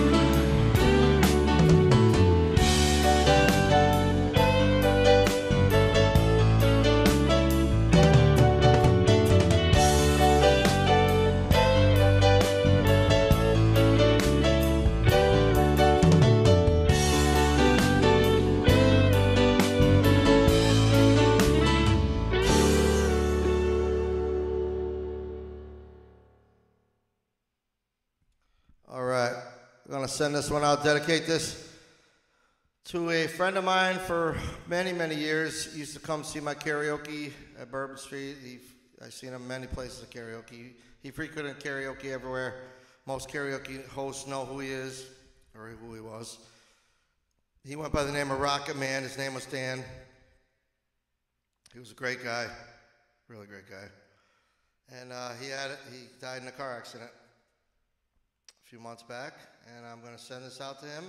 All right, we're gonna send this one out, dedicate this to a friend of mine for many, many years. He used to come see my karaoke at Bourbon Street. I've seen him many places at karaoke. He frequented karaoke everywhere. Most karaoke hosts know who he is, or who he was. He went by the name of Rocket Man. His name was Dan. He was a great guy, really great guy. And he died in a car accident a few months back, and I'm going to send this out to him.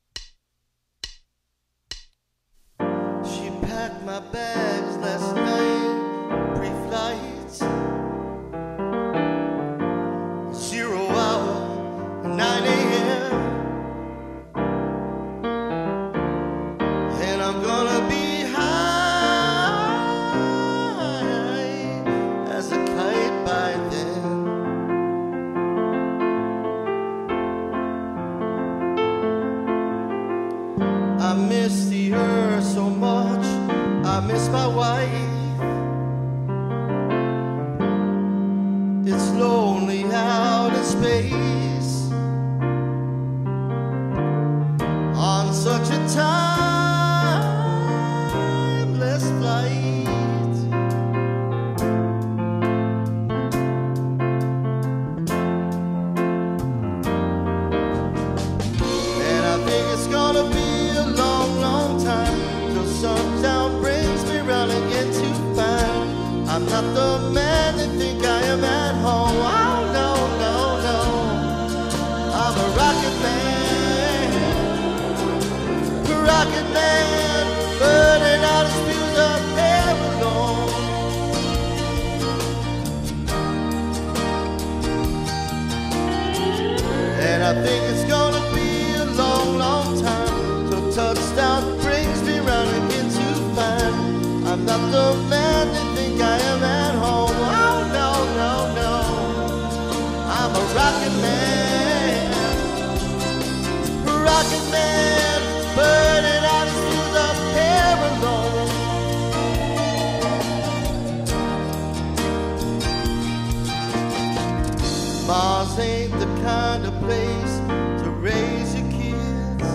She packed my bags last night. life. It's lonely out in space on such a timeless flight. And I think it's gonna be a long, long time till sundown brings me round again to find I'm not the man they think I am at home. Oh no, no, no, I'm a rocket man, burning out his fuse up there alone. And I think it's gonna be a long, long time till touchdown brings me round again to find I'm not the man they think I am at home. Oh no, no, no, I'm a rocket man, burning out his fuse up here alone. Mars ain't the kind of place to raise your kids.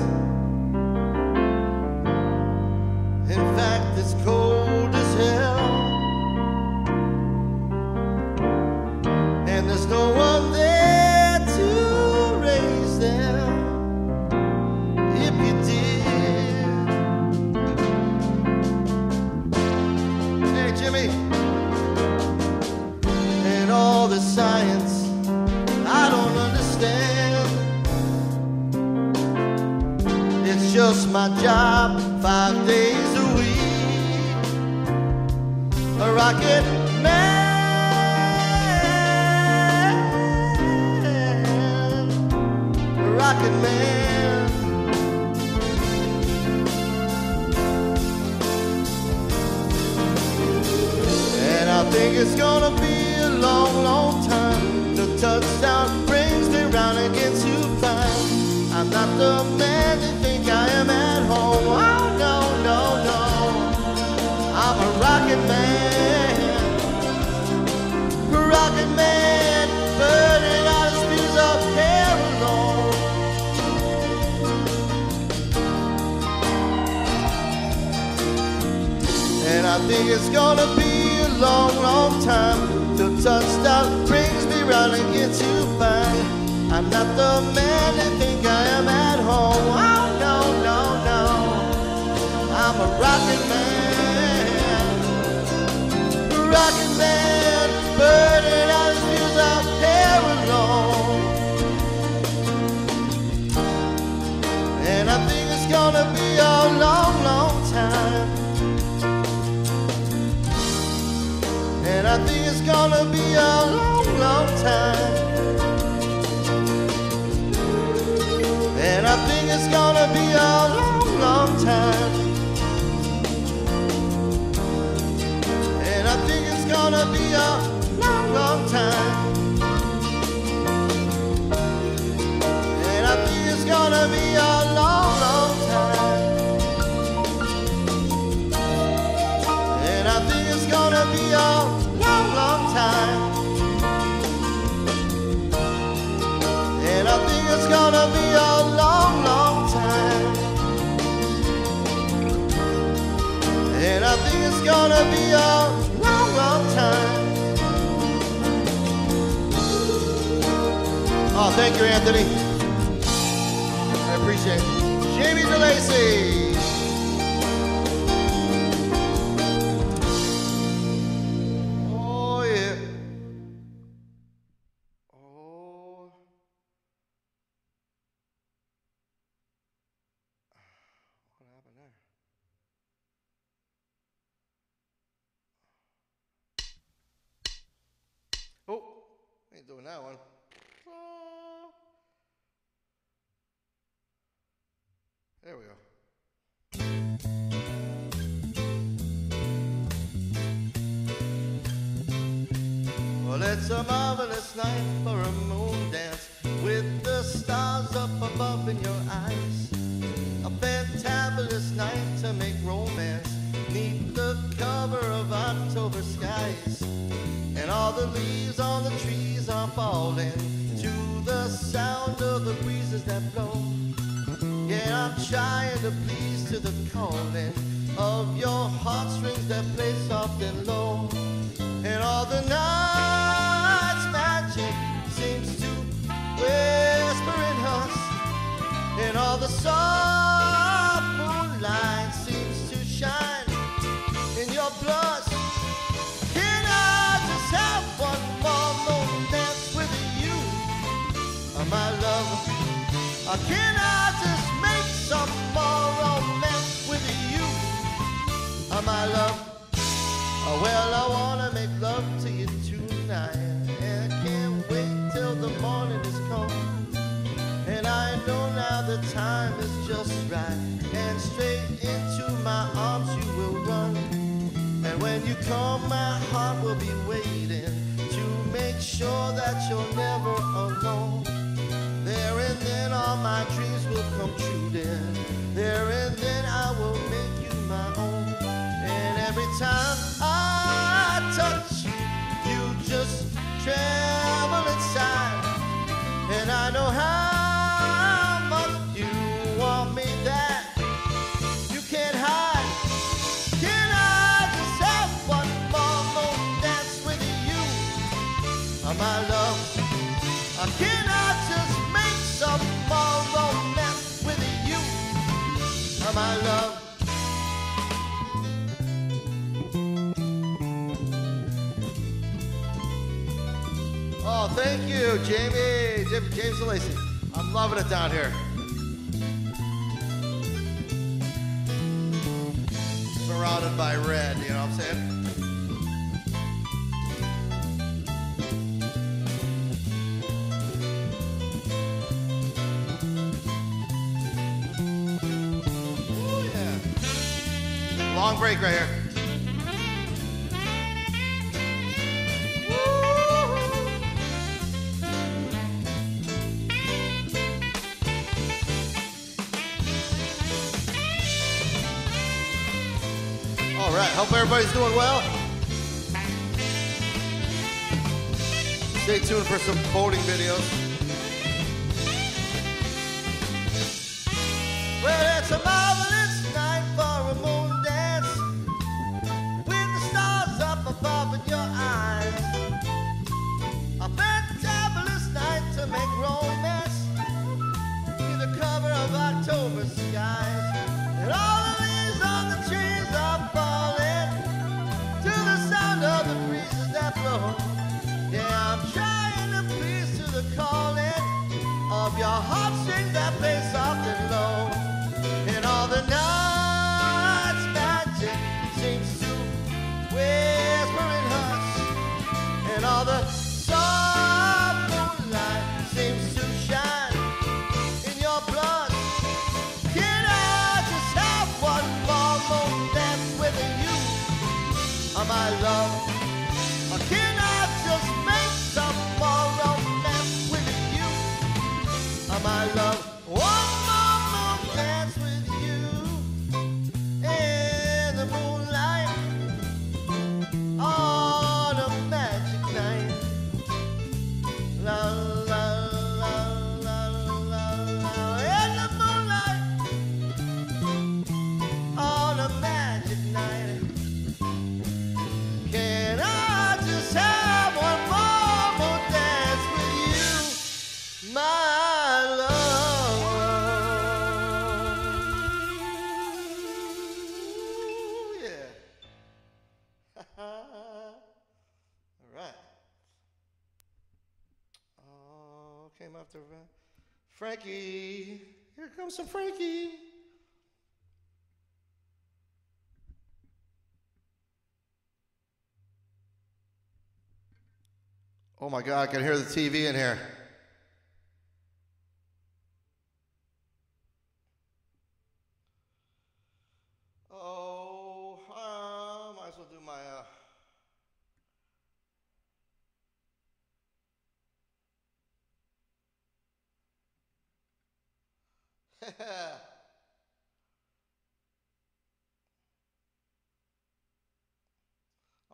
In fact, it's cold as hell, and there's no one there to raise them if you did. Hey, Jimmy. And all the science I don't understand. It's just my job 5 days a week. A rocket man, a rocket man. And I think it's gonna be a long, long time till touchdown brings me round again to find I'm not the man they think I am at home. Oh no, no, no, I'm a rocket man, burning out his fuse up here alone. And I think it's gonna be a long, long time till touchdown brings me round again to find I'm not the man they think I am at home. Oh no, no, no, I'm a rocket man, burning out his fuse up here alone. And I think it's gonna be a long, long time. And I think it's gonna be a long, long time. And I think it's gonna be a long, long time. And I think it's gonna be a long, long time. And I think it's gonna be a long, long time. And I think it's gonna be a long, long time. And I think it's gonna be a long, long time. And I think it's gonna be a long, long time. Oh, thank you, Anthony. I appreciate it. Jamie DeLacy. Oh, ain't doing that one. There we go. Well, it's a marvelous night for a moon dance with the stars up above in your eyes. A fantabulous night to make romance neath the cover October skies, and all the leaves on the trees are falling to the sound of the breezes that blow. Yeah, I'm trying to please to the calling of your heartstrings that play soft and low. And all the night's magic seems to whisper in us, and all the soft moonlight seems to shine in your blush. Can I just have one more romance with you, my love? Or can I just make some more romance with you, my love? Well, I wanna make love to you tonight, and I can't wait till the morning is come. And I know now the time is just right, and straight into my arms you will run. And when you come, my heart will be waiting to make sure that you're never alone. There and then all my dreams will come true, dear. There and then I will make you my own. And every time I touch you, you just tremble inside. And I know how much you want me that you can't hide. Can I just have one more dance with you, my love? Or can I just make some more romance with you, my love? Oh, thank you, James Lacey. I'm loving it down here. Surrounded by red, you know what I'm saying? Oh, yeah. Long break right here. All right, hope everybody's doing well. Stay tuned for some voting videos. Well, it's a marvelous night for a moon dance, with the stars up above in your eyes. A fantabulous night to make romance, be the cover of October skies. And all the leaves on the trees are falling to the sound of the breezes that blow. Yeah, I'm trying to please to the calling of your heartstrings that play soft and low. And all the night's magic seems to whisper in hush, and all the soft moonlight seems to shine in your blood. Can I just have one more dance with you, my love? Or can I just make some more romance with you, my love? One more dance with you in the moonlight on a magic night. La la la la la la, in the moonlight on a magic night. Can I just have one more dance with you, my love? Yeah. All right. Oh, came after Frankie. Here comes some Frankie. Oh my God, I can hear the TV in here. Oh, might as well do my,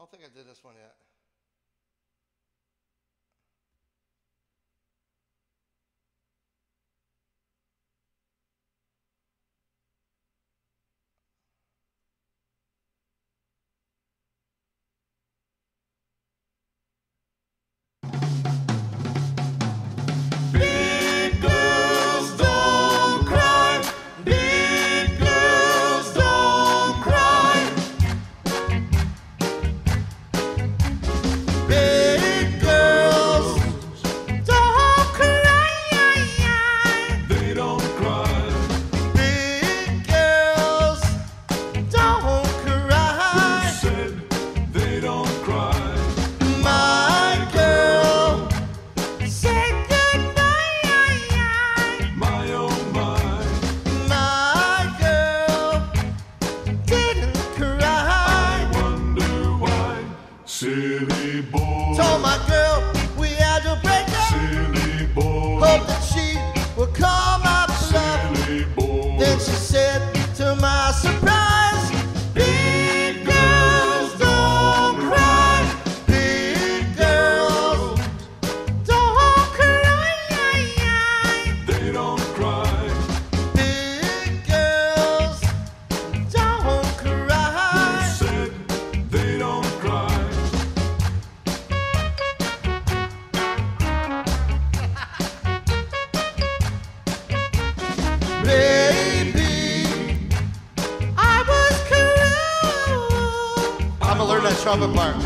don't think I did this one yet. Big girls don't cry. Big girls don't cry. Big girls Don't cry. They don't cry. Big girls don't cry. Said they don't cry. My girl, Say goodnight. My oh my. my girl didn't cry. Wonder why. Silly boy. Told my girl we had to break up. Silly boy. Hope that she would call my bluff. Silly boy. Then she said, to my surprise, Big girls don't cry. big girls Don't cry. They don't cry. big girls don't cry. Said they don't cry. Baby, I was cruel. I'm gonna learn that trumpet part.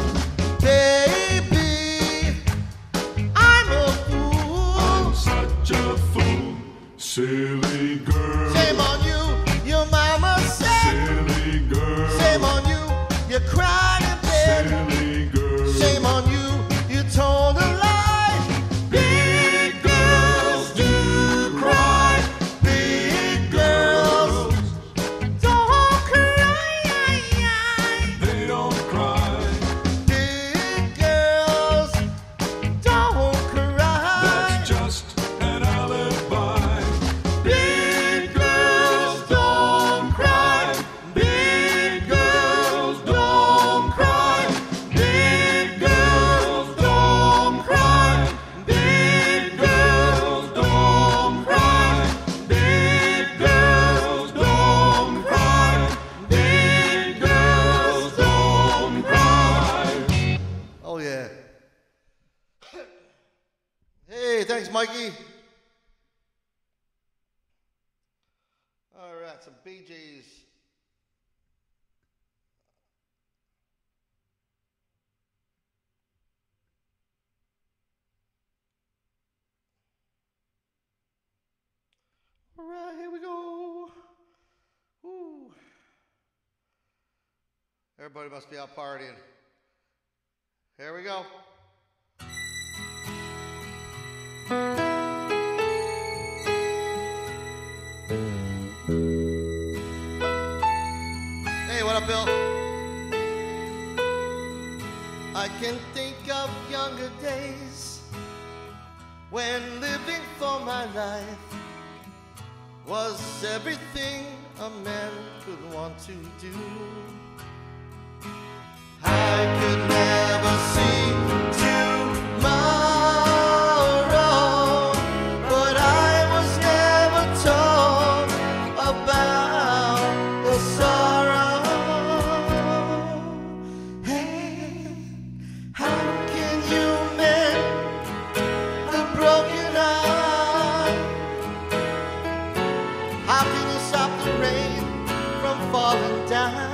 Baby, I'm a fool. Such a fool. Silly girl. Shame on you, your mama said. Silly girl. Shame on you, you cried in bed. Silly girl. Shame on you, you told a lie. Big girls do cry. Big girls Don't cry. They don't cry. big girls don't cry. That's just an alibi. Big girls don't cry. Big girls don't cry. Big girls don't cry. Big girls don't cry. Big girls don't cry. Big girls don't cry. Oh yeah. Hey, thanks, Mikey. All right, some Bee Gees. All right, here we go. Woo. Everybody must be out partying. Here we go. Hey, what up, Bill? I can think of younger days when living for my life was everything a man could want to do. I could never see tomorrow, but I was never told about the sorrow. Hey, how can you mend the broken heart? How can you stop the rain from falling down?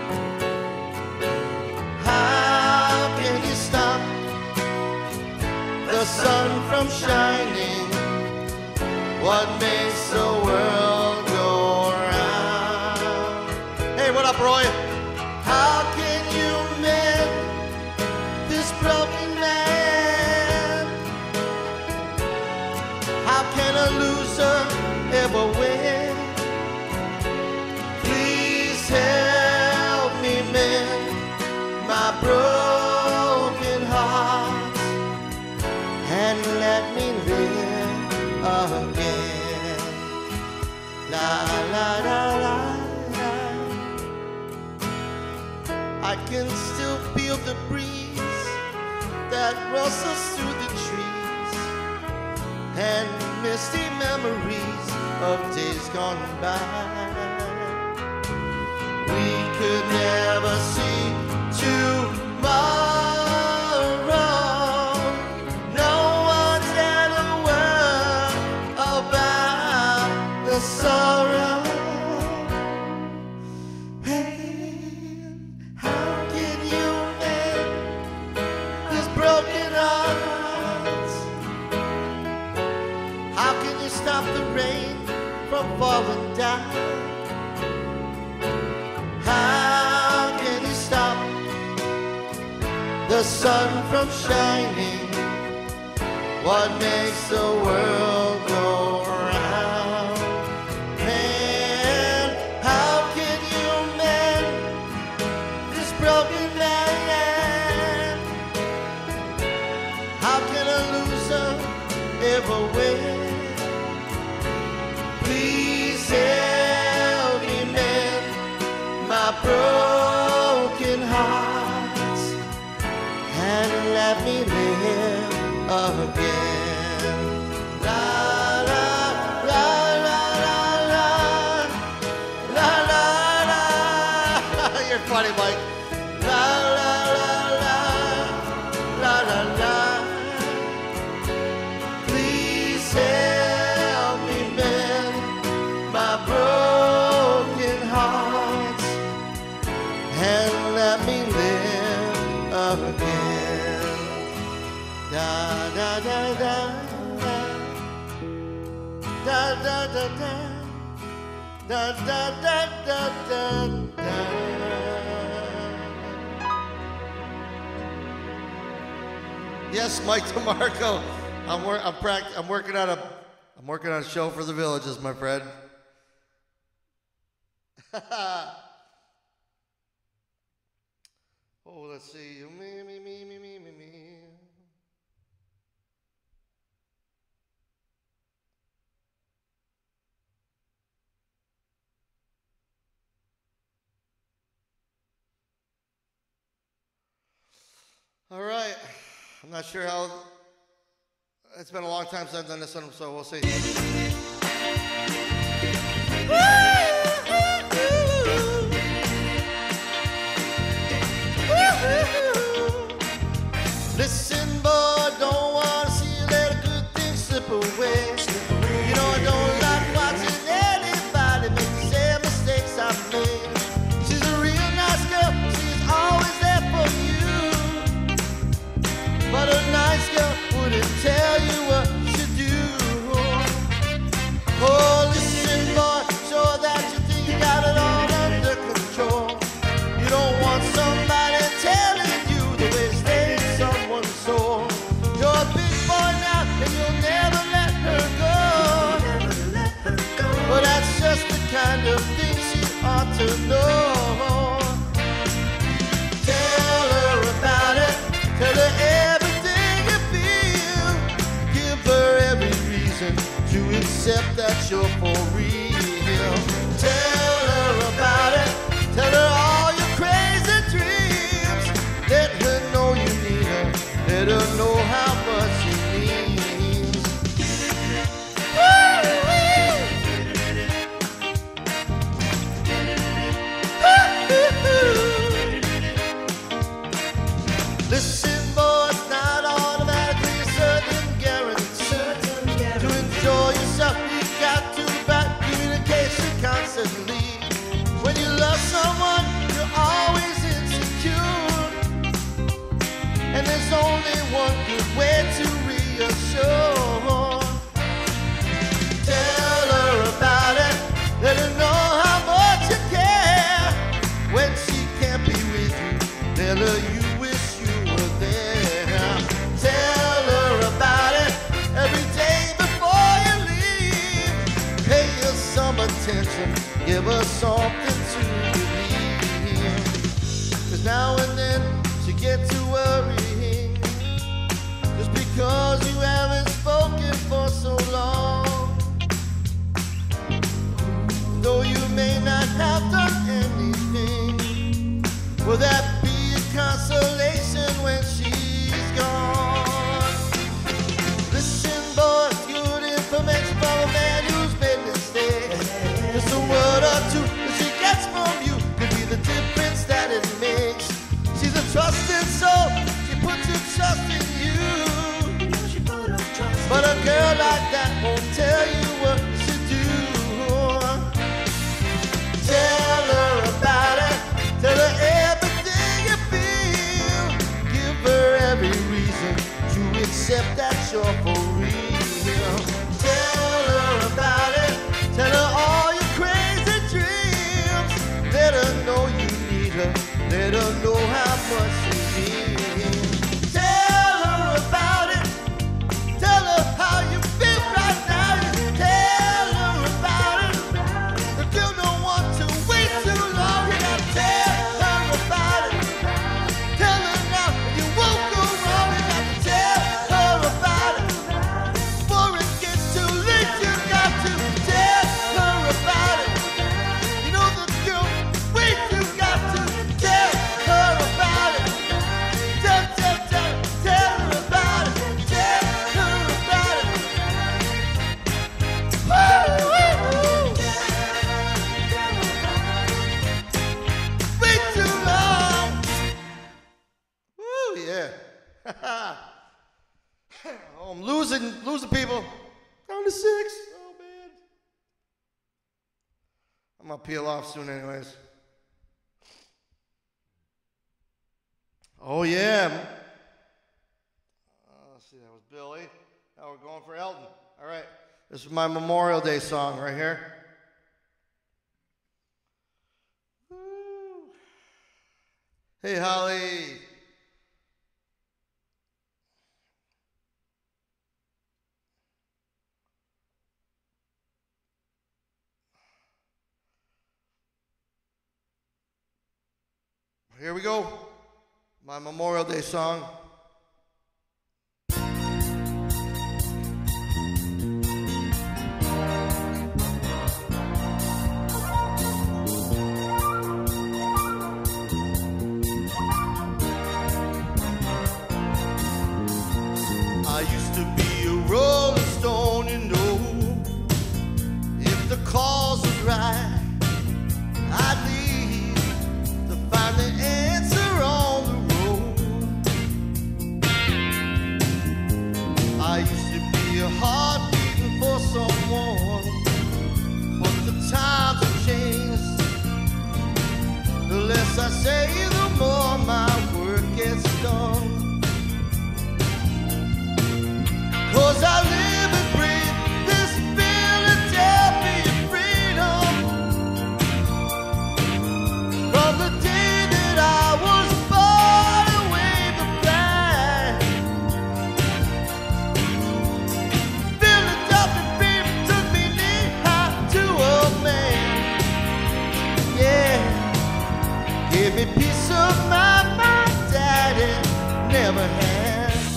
How can you stop the sun from shining? What makes the world go round? Hey, what up, Roy? How can you mend this broken man? How can a loser ever win? Please help me mend my broken heart and let me live again. La la la la la. I can still feel feel the breeze that rustles through the trees and misty memories of days gone by. We could never see tomorrow. No one's ever worried about the sorrow. Stop the rain from falling down. How can you stop the sun from shining? What makes the world go round? And how can you mend this broken man? How can a loser ever win? Please help me mend my broken heart and let me live again. La la la la la la la la. You're funny, Mike. La la la la la la la. Please help me mend my broken heart and let me live again. Da da da da da da da da da da da da da. Yes, Mike DeMarco. I'm working on a show for the Villages, my friend. Oh, let's see. Me. All right. I'm not sure how. It's been a long time since I've done this one, so we'll see. Listen, boy, don't wanna see you let a good thing slip away. You know I don't like watching anybody make the same mistakes I've made. She's a real nice girl, she's always there for you. But a nice girl wouldn't tell you what to do. Oh, listen, boy, show that you think you got it all under control. You don't want somebody telling you the way to stay in someone's soul. You're a big boy now, and you'll never let her go. But that's just the kind of thing she ought to know. Tell her about it, tell her everything you feel. Give her every reason to accept that you're for real. Tell her about it, tell her all your crazy dreams. Let her know you need her, let her know how much she means. Listen, boy, it's not automatically a certain guarantee. To enjoy yourself, you got to back communication constantly. When you love someone, you're always insecure. And there's only one good way to reassure. Tell her about it, let her know how much you care. When she can't be with you, tell her you wish you were there. Tell her about it every day before you leave. Pay her some attention, give her something to believe. 'Cause now and then she gets to worrying, just because you haven't spoken for so long. Though you may not have done anything, will that be a consolation? except that you're for real. Tell her about it. Tell her all your crazy dreams. Let her know you need her. Let her know how much you need. Tell her about it. Tell her how you feel right now. Tell her about it. If you don't want to wait too long, you gotta tell her about it. Tell her now you won't go wrong. You gotta tell her about it. Before it gets too late, you got to tell her about it. You know the girl, wait, you got to tell her about it. Tell her about it. Tell her about it. Woo, woo, woo. Wait too long. Woo, yeah. Oh, I'm losing people. Down to 6. Oh, man. I'm gonna peel off soon anyways. Oh, yeah. Let's see, that was Billy. Now we're going for Elton. All right. This is my Memorial Day song right here. Woo. Hey, Holly. Here we go. My Memorial Day song. I used to be a rolling stone, you know. If the cause was right, I'd leave to find the answer on the road. I used to be a heart beating for someone, but the times have changed. The less I say, the more my work gets done. 'Cause I live and breathe this Philadelphia freedom. From the day that I was born to wave the flag. Philadelphia freedom took me knee-high to a man. Yeah, gave me peace of mind my daddy never had.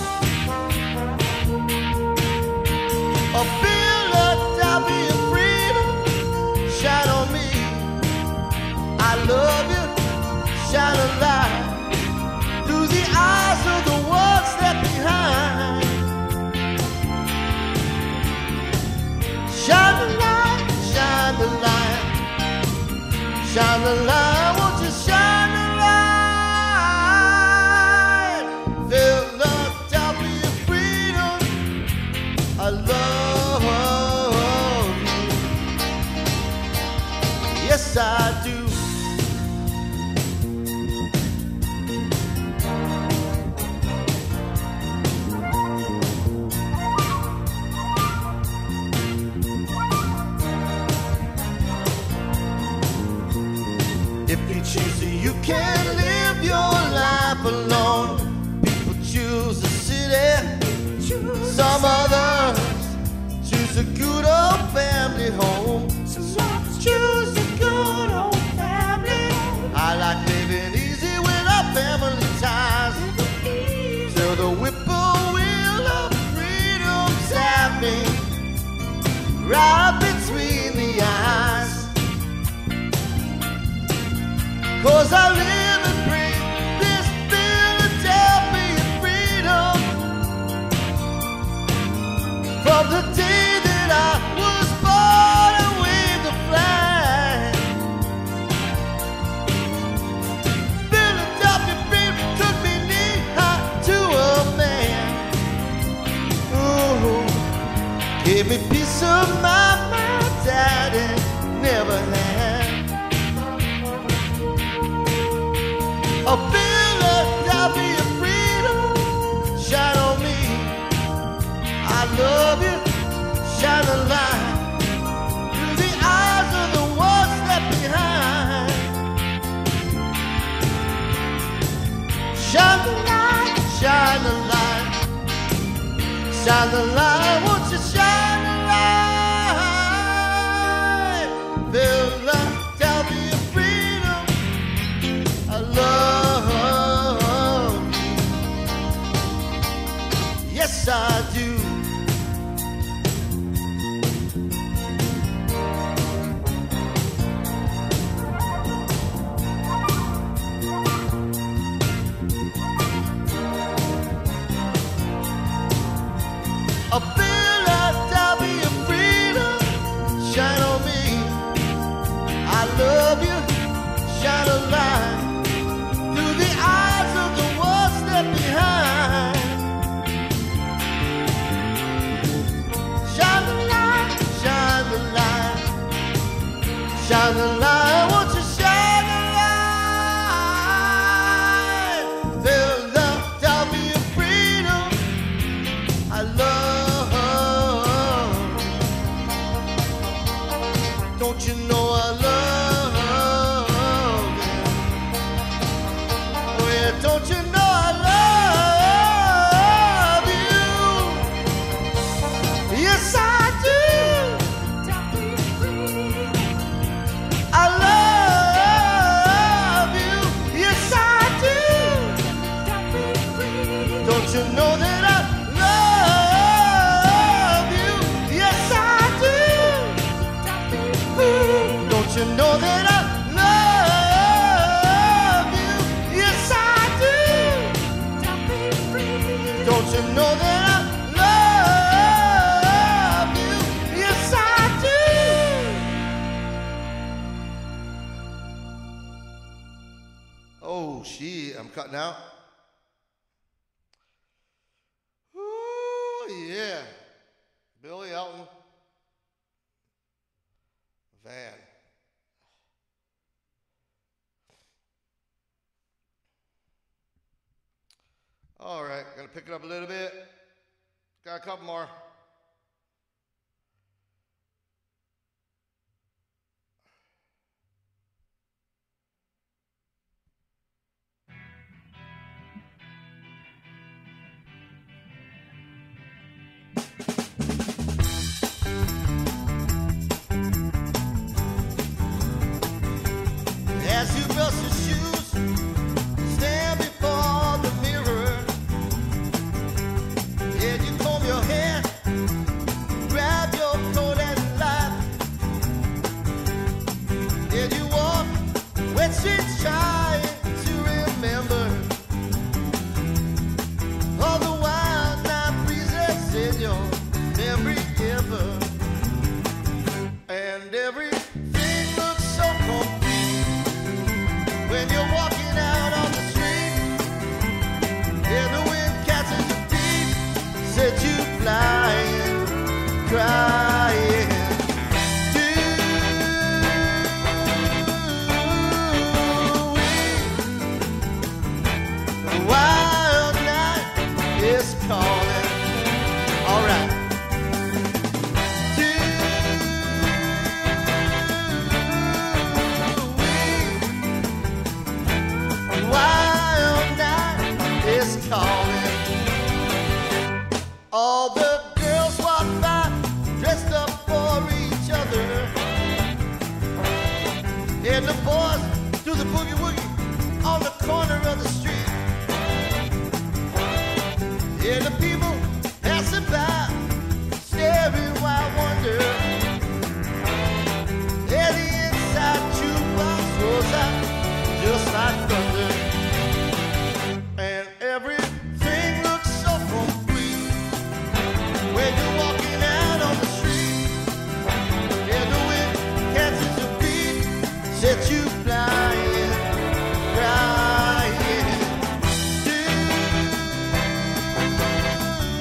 A Philadelphia freedom shine on me. I love you, shine a light through the eyes of the ones left behind. Shine the light, shine the light, shine the light. Won't you shine the light? Philadelphia freedom, I love you. Yes, I do. If you choose to, you can live your life alone. People choose the city, some others choose a good old family home. Some choose a good old family home. I like living easy without family ties. Till the whippoorwill of freedom's happening right between the eyes. 'Cause I live and breathe this Philadelphia freedom. From the day that I was born to wave the flag. Philadelphia freedom took me knee-high to a man. Ooh, gave me peace of mind my daddy never had. shine a light through the eyes of the ones left behind. Shine the light, shine the light, shine the light, won't you shine the light? Feel love, tell me your freedom, I love you. Yes, I do. I feel like I'll be a freedom, shine on me. I love you, shine a light through the eyes of the ones left behind. Shine the light, shine the light, shine the light, won't you shine the light? Feel love, tell me your freedom, I love. Don't you know I love you? Oh yeah, don't you know I love you? Yes, I do. I love you. Yes, I do. Don't you know that I love you? Yes, I do. Don't you know that I love you? Yes, I do. Don't you know that I love you? Yes, I do. Oh, shit, I'm cutting out. Ooh, yeah. Billy Elton. Van. All right, gonna pick it up a little bit. Got a couple more. As you brush your shoes, stand before the mirror. Yeah, you comb your hair, grab your coat and laugh. Yeah, you walk when she's trying to remember all the wild night breezes in your memory ever. And everything looks so complete when you're walking out on the street. Yeah, the wind catches your feet, set you flying, crying. The wild night is calling. All right. Wild night is calling. All the girls walk by, dressed up for each other. And the boys do the boogie woogie on the corner of the street. Yeah, the people passing by, staring wide wonder. Yeah, the inside jukebox rolls out just like thunder. And everything looks so complete when you're walking out on the street. Yeah, the wind catches your feet, sets you flying, crying.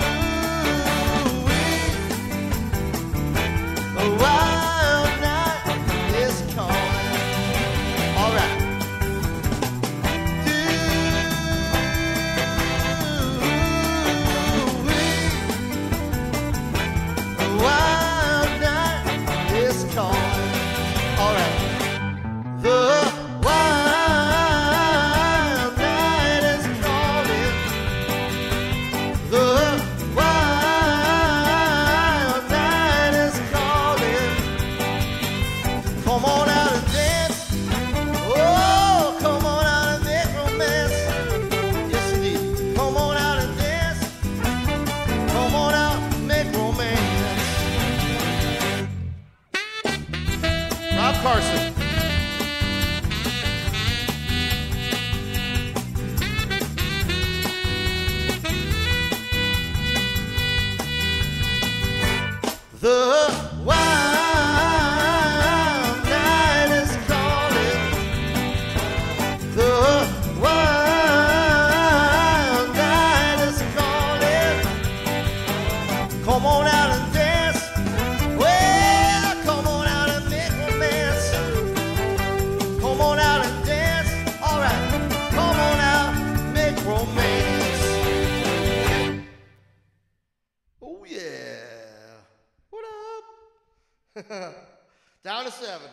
Down to 7.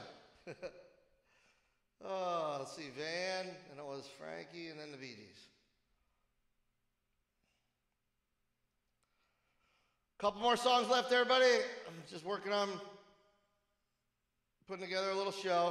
Oh, let's see, Van, and it was Frankie, and then the Bee Gees. Couple more songs left, everybody. I'm just working on putting together a little show.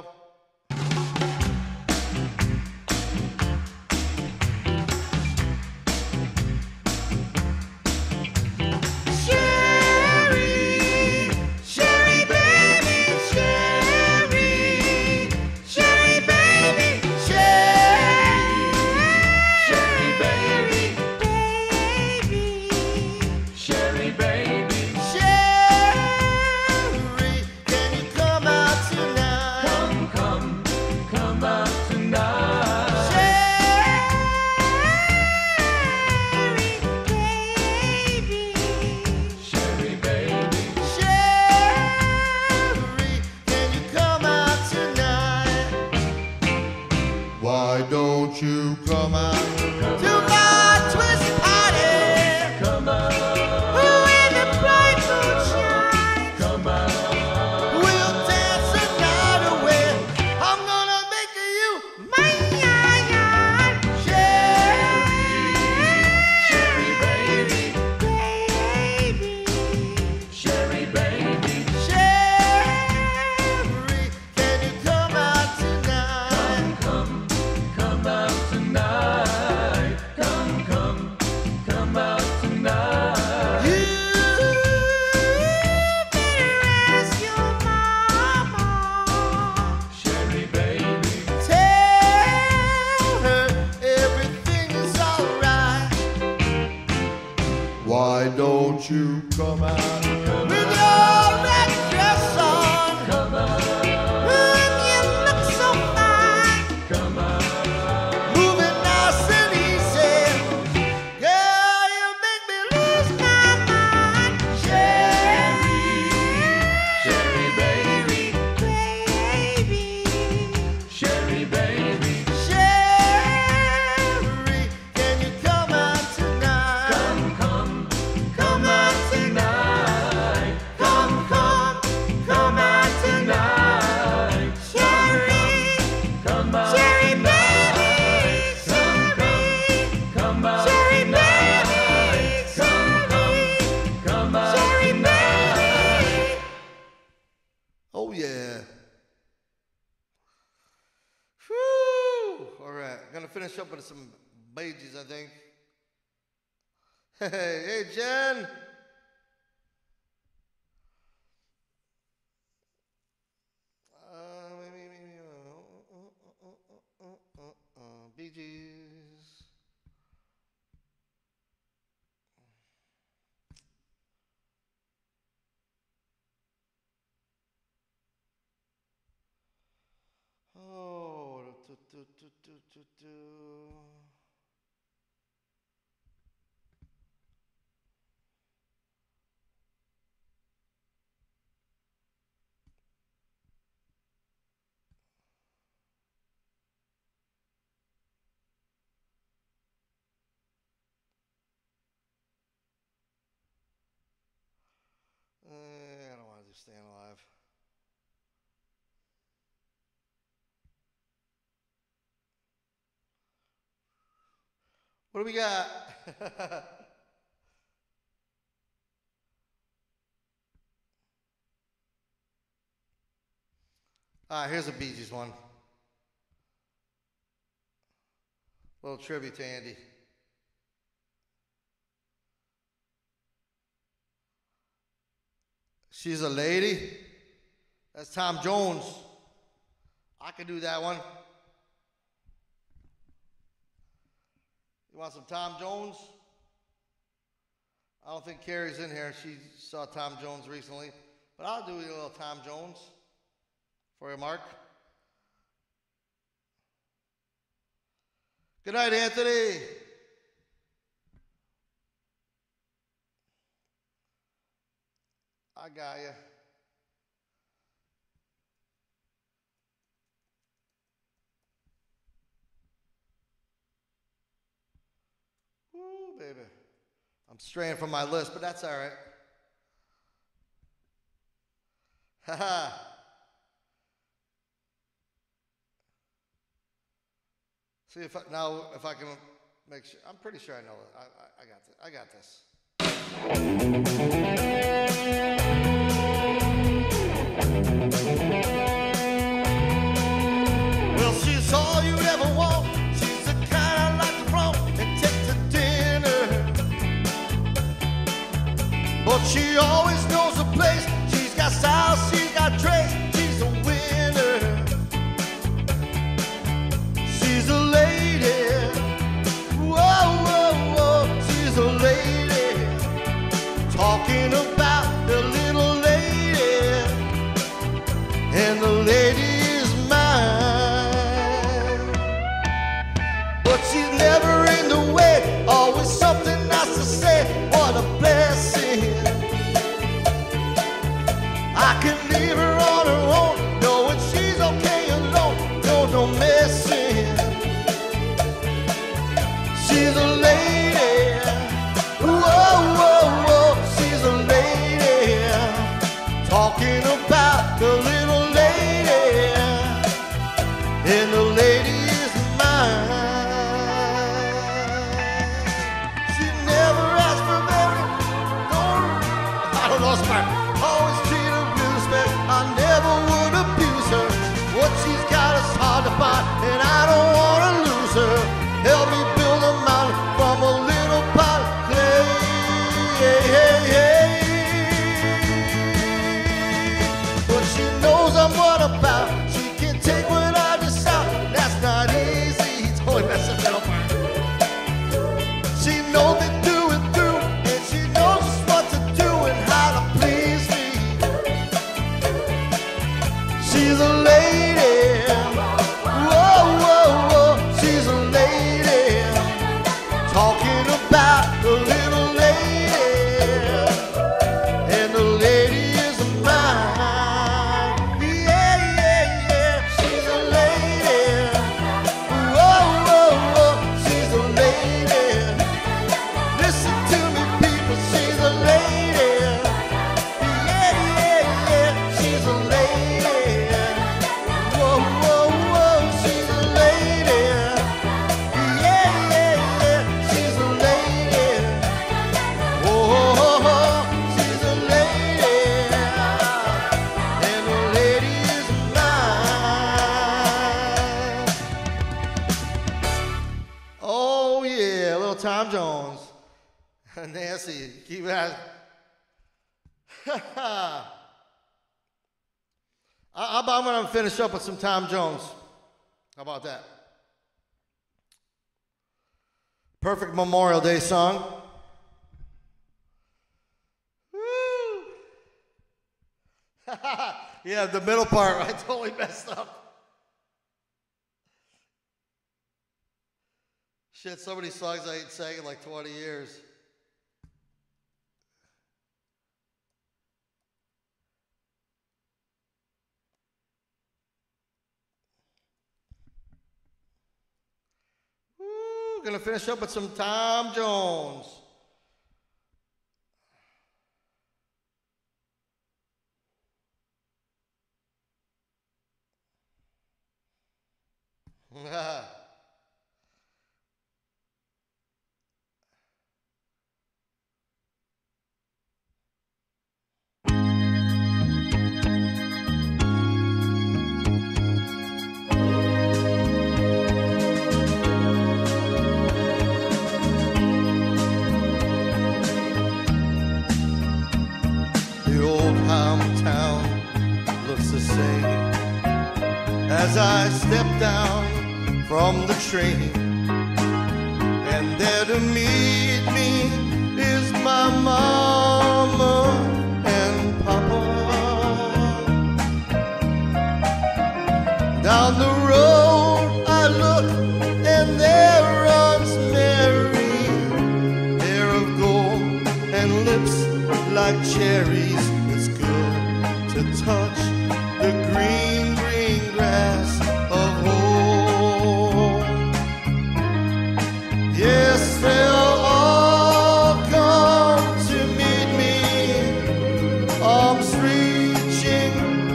Why don't you come out to my twist party? Come out. Where the bright moon shines. Come out. We'll dance the night away. I'm gonna make you mine. Sherry baby. Baby. Sherry baby. Sherry, can you come out tonight? Come out tonight. Come out tonight. You better ask your mama. Sherry baby. Tell her everything is alright. Why don't you come out with your red dress on? Come out. And you look so fine. Come out. Moving nice and easy. Girl, you make me lose my mind. Sherry baby. Baby. Sherry baby. Sherry, can you come out tonight? Come out tonight. Come out tonight. Sherry, come out. Sherry baby. Come out. Sherry baby. Come out. Sherry baby. Oh yeah. Whew. All right, gonna finish up with some Bee Gees, I think. Hey, Jen. Bee Gees. Oh, I don't want to do Staying Alive. What do we got? All right, here's a Bee Gees one. Little tribute to Andy. She's a lady. That's Tom Jones. I can do that one. You want some Tom Jones? I don't think Carrie's in here. She saw Tom Jones recently. But I'll do you a little Tom Jones for you, Mark. Good night, Anthony. I got you. Woo, baby. I'm straying from my list, but that's all right. See if I can make sure. I'm pretty sure I know it. I got this. Well, she's all you ever want. She's the kind I like to roam and take to dinner. But she always knows the place. She's got style, she's got traits. She's a winner. She's a lady. Whoa, whoa, whoa. She's a lady. Talking about the little lady. And the lady is mine. But she's never in the way. Always something nice to say. What a blessing. I can leave her on her own, knowing she's okay alone. No messing. She's a lady. Whoa, whoa, whoa. She's a lady. Talking about the little lady. And the lady is mine. She never asked for very, I don't know, smart. Always treat her with respect. I never would abuse her. What she's got is hard to find, and I don't want to lose her. Help me build a mountain from a little pot of clay. But she knows I'm what about. She can take what I decide. That's not easy. Totally messed up that part. She knows me through and through, and she knows just what to do and how to please me. She's a lady. Whoa, whoa, whoa. She's a lady. Talking about the little lady. And the lady is mine. Yeah, yeah, yeah. She's a lady. Whoa, whoa, whoa. She's a lady. Listen to me, people. She's a lady. Yeah, yeah, yeah. She's a lady. Whoa, whoa, whoa. She's a lady. Yeah, yeah, yeah. She's a lady. Whoa, she's a lady. And the lady is mine. Oh, yeah. Little Tom Jones. Nancy, keep asking. How about I'm going to finish up with some Tom Jones? How about that? Perfect Memorial Day song. Woo! Yeah, the middle part, I totally messed up. Shit, so many songs I ain't sang in like 20 years. Woo, gonna finish up with some Tom Jones. The old hometown looks the same as I step down from the train, and there to meet me is my mama and papa. Down the road I look, and there runs Mary, hair of gold and lips like cherries. It's good to touch the green, green grass of home. Yes, they'll all come to meet me, arms reaching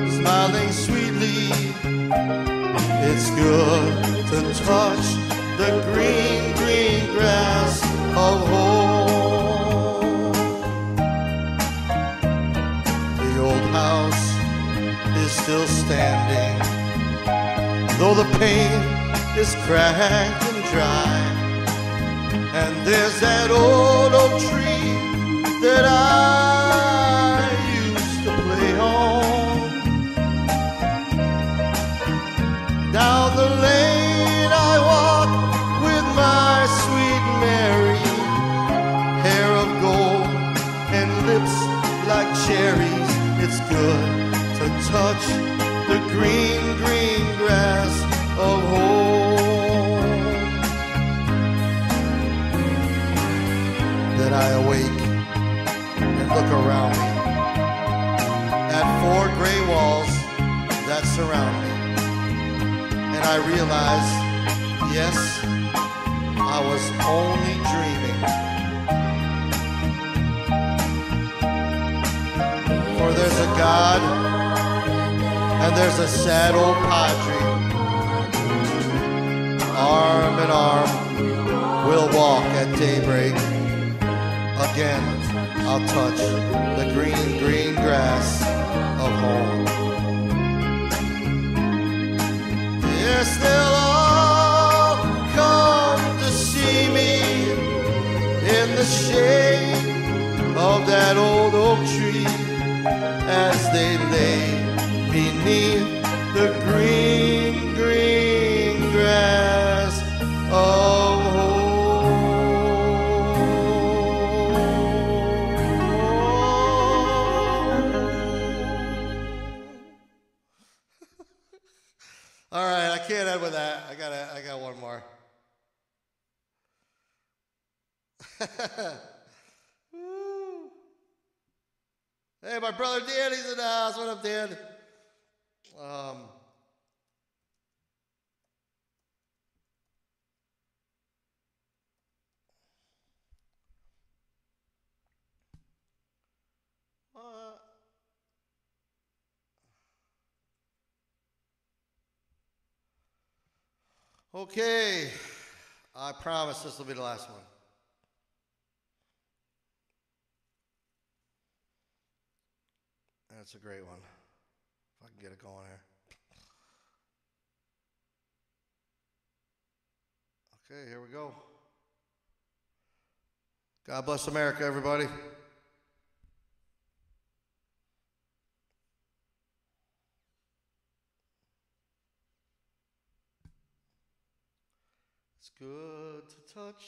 though the pain is cracked and dry. And there's that old oak tree that I used to play on. Down the lane I walk with my sweet Mary, hair of gold and lips like cherries. It's good to touch the green, green grass of home. Then I awake and look around me at 4 gray walls that surround me. And I realize, yes, I was only dreaming. For there's a God and there's a sad old padre. Arm in arm, we'll walk at daybreak. Again, I'll touch the green, green grass of home. Yes, they'll all come to see me in the shade of that old oak tree as they lay beneath the green, green grass of home. All right, I can't end with that. I got one more. Hey, my brother Danny's in the house. What up, Dan? Okay, I promise this will be the last one. That's a great one. If I can get it going here. Okay, here we go. God bless America, everybody. It's good to touch.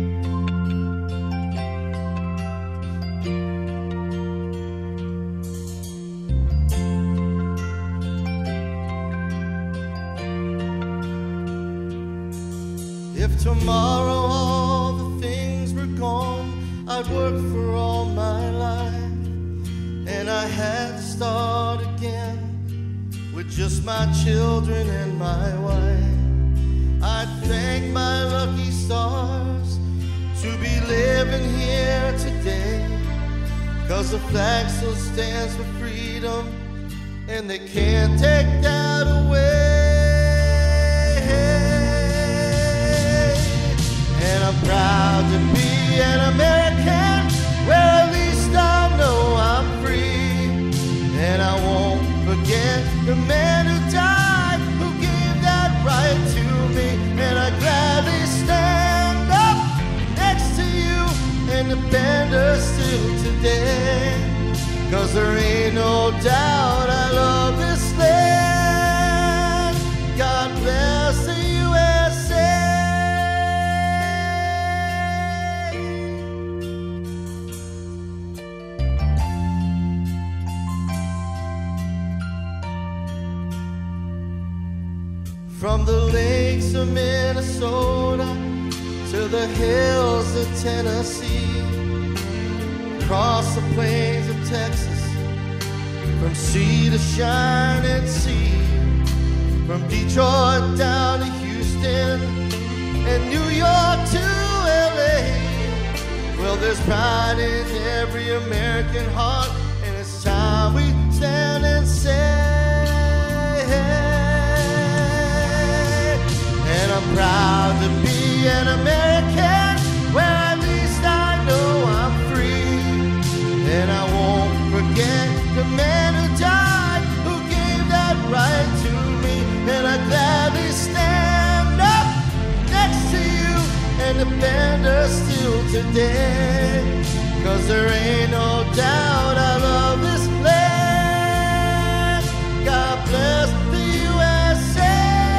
If tomorrow all the things were gone, I'd work for all my life, and I had to start again with just my children and my wife. I'd thank my lucky stars to be living here today, 'cause the flag still stands for freedom, and they can't take that away. And I'm proud to be an American, where at least I know I'm free. And I won't forget the man who died, who gave that right to me. And I gladly stand up next to you and defend us still today, 'cause there ain't no doubt I love this land. God bless the USA. From the lakes of Minnesota to the hills of Tennessee, across the plains of Texas, from sea to shining sea, from Detroit down to Houston and New York to LA. Well, there's pride in every American heart, and it's time we stand and say, and I'm proud to be an American, where at least I know I'm free. And I won't forget the man who died, who gave that right to me. And I gladly today. 'Cause there ain't no doubt I love this land. God bless the USA.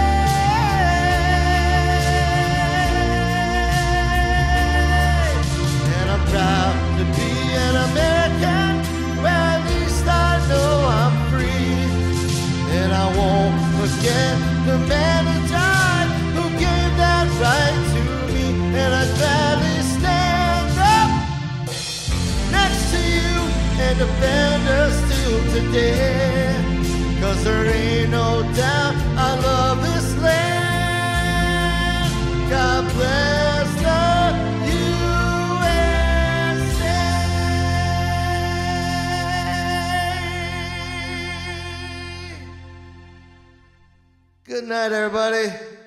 And I'm proud to be an American, where at least I know I'm free. And I won't forget the man who died, who gave that right to me. And I'd gladly stand up next to you and defend us till today. 'Cause there ain't no doubt I love this land. God bless the USA. Good night, everybody.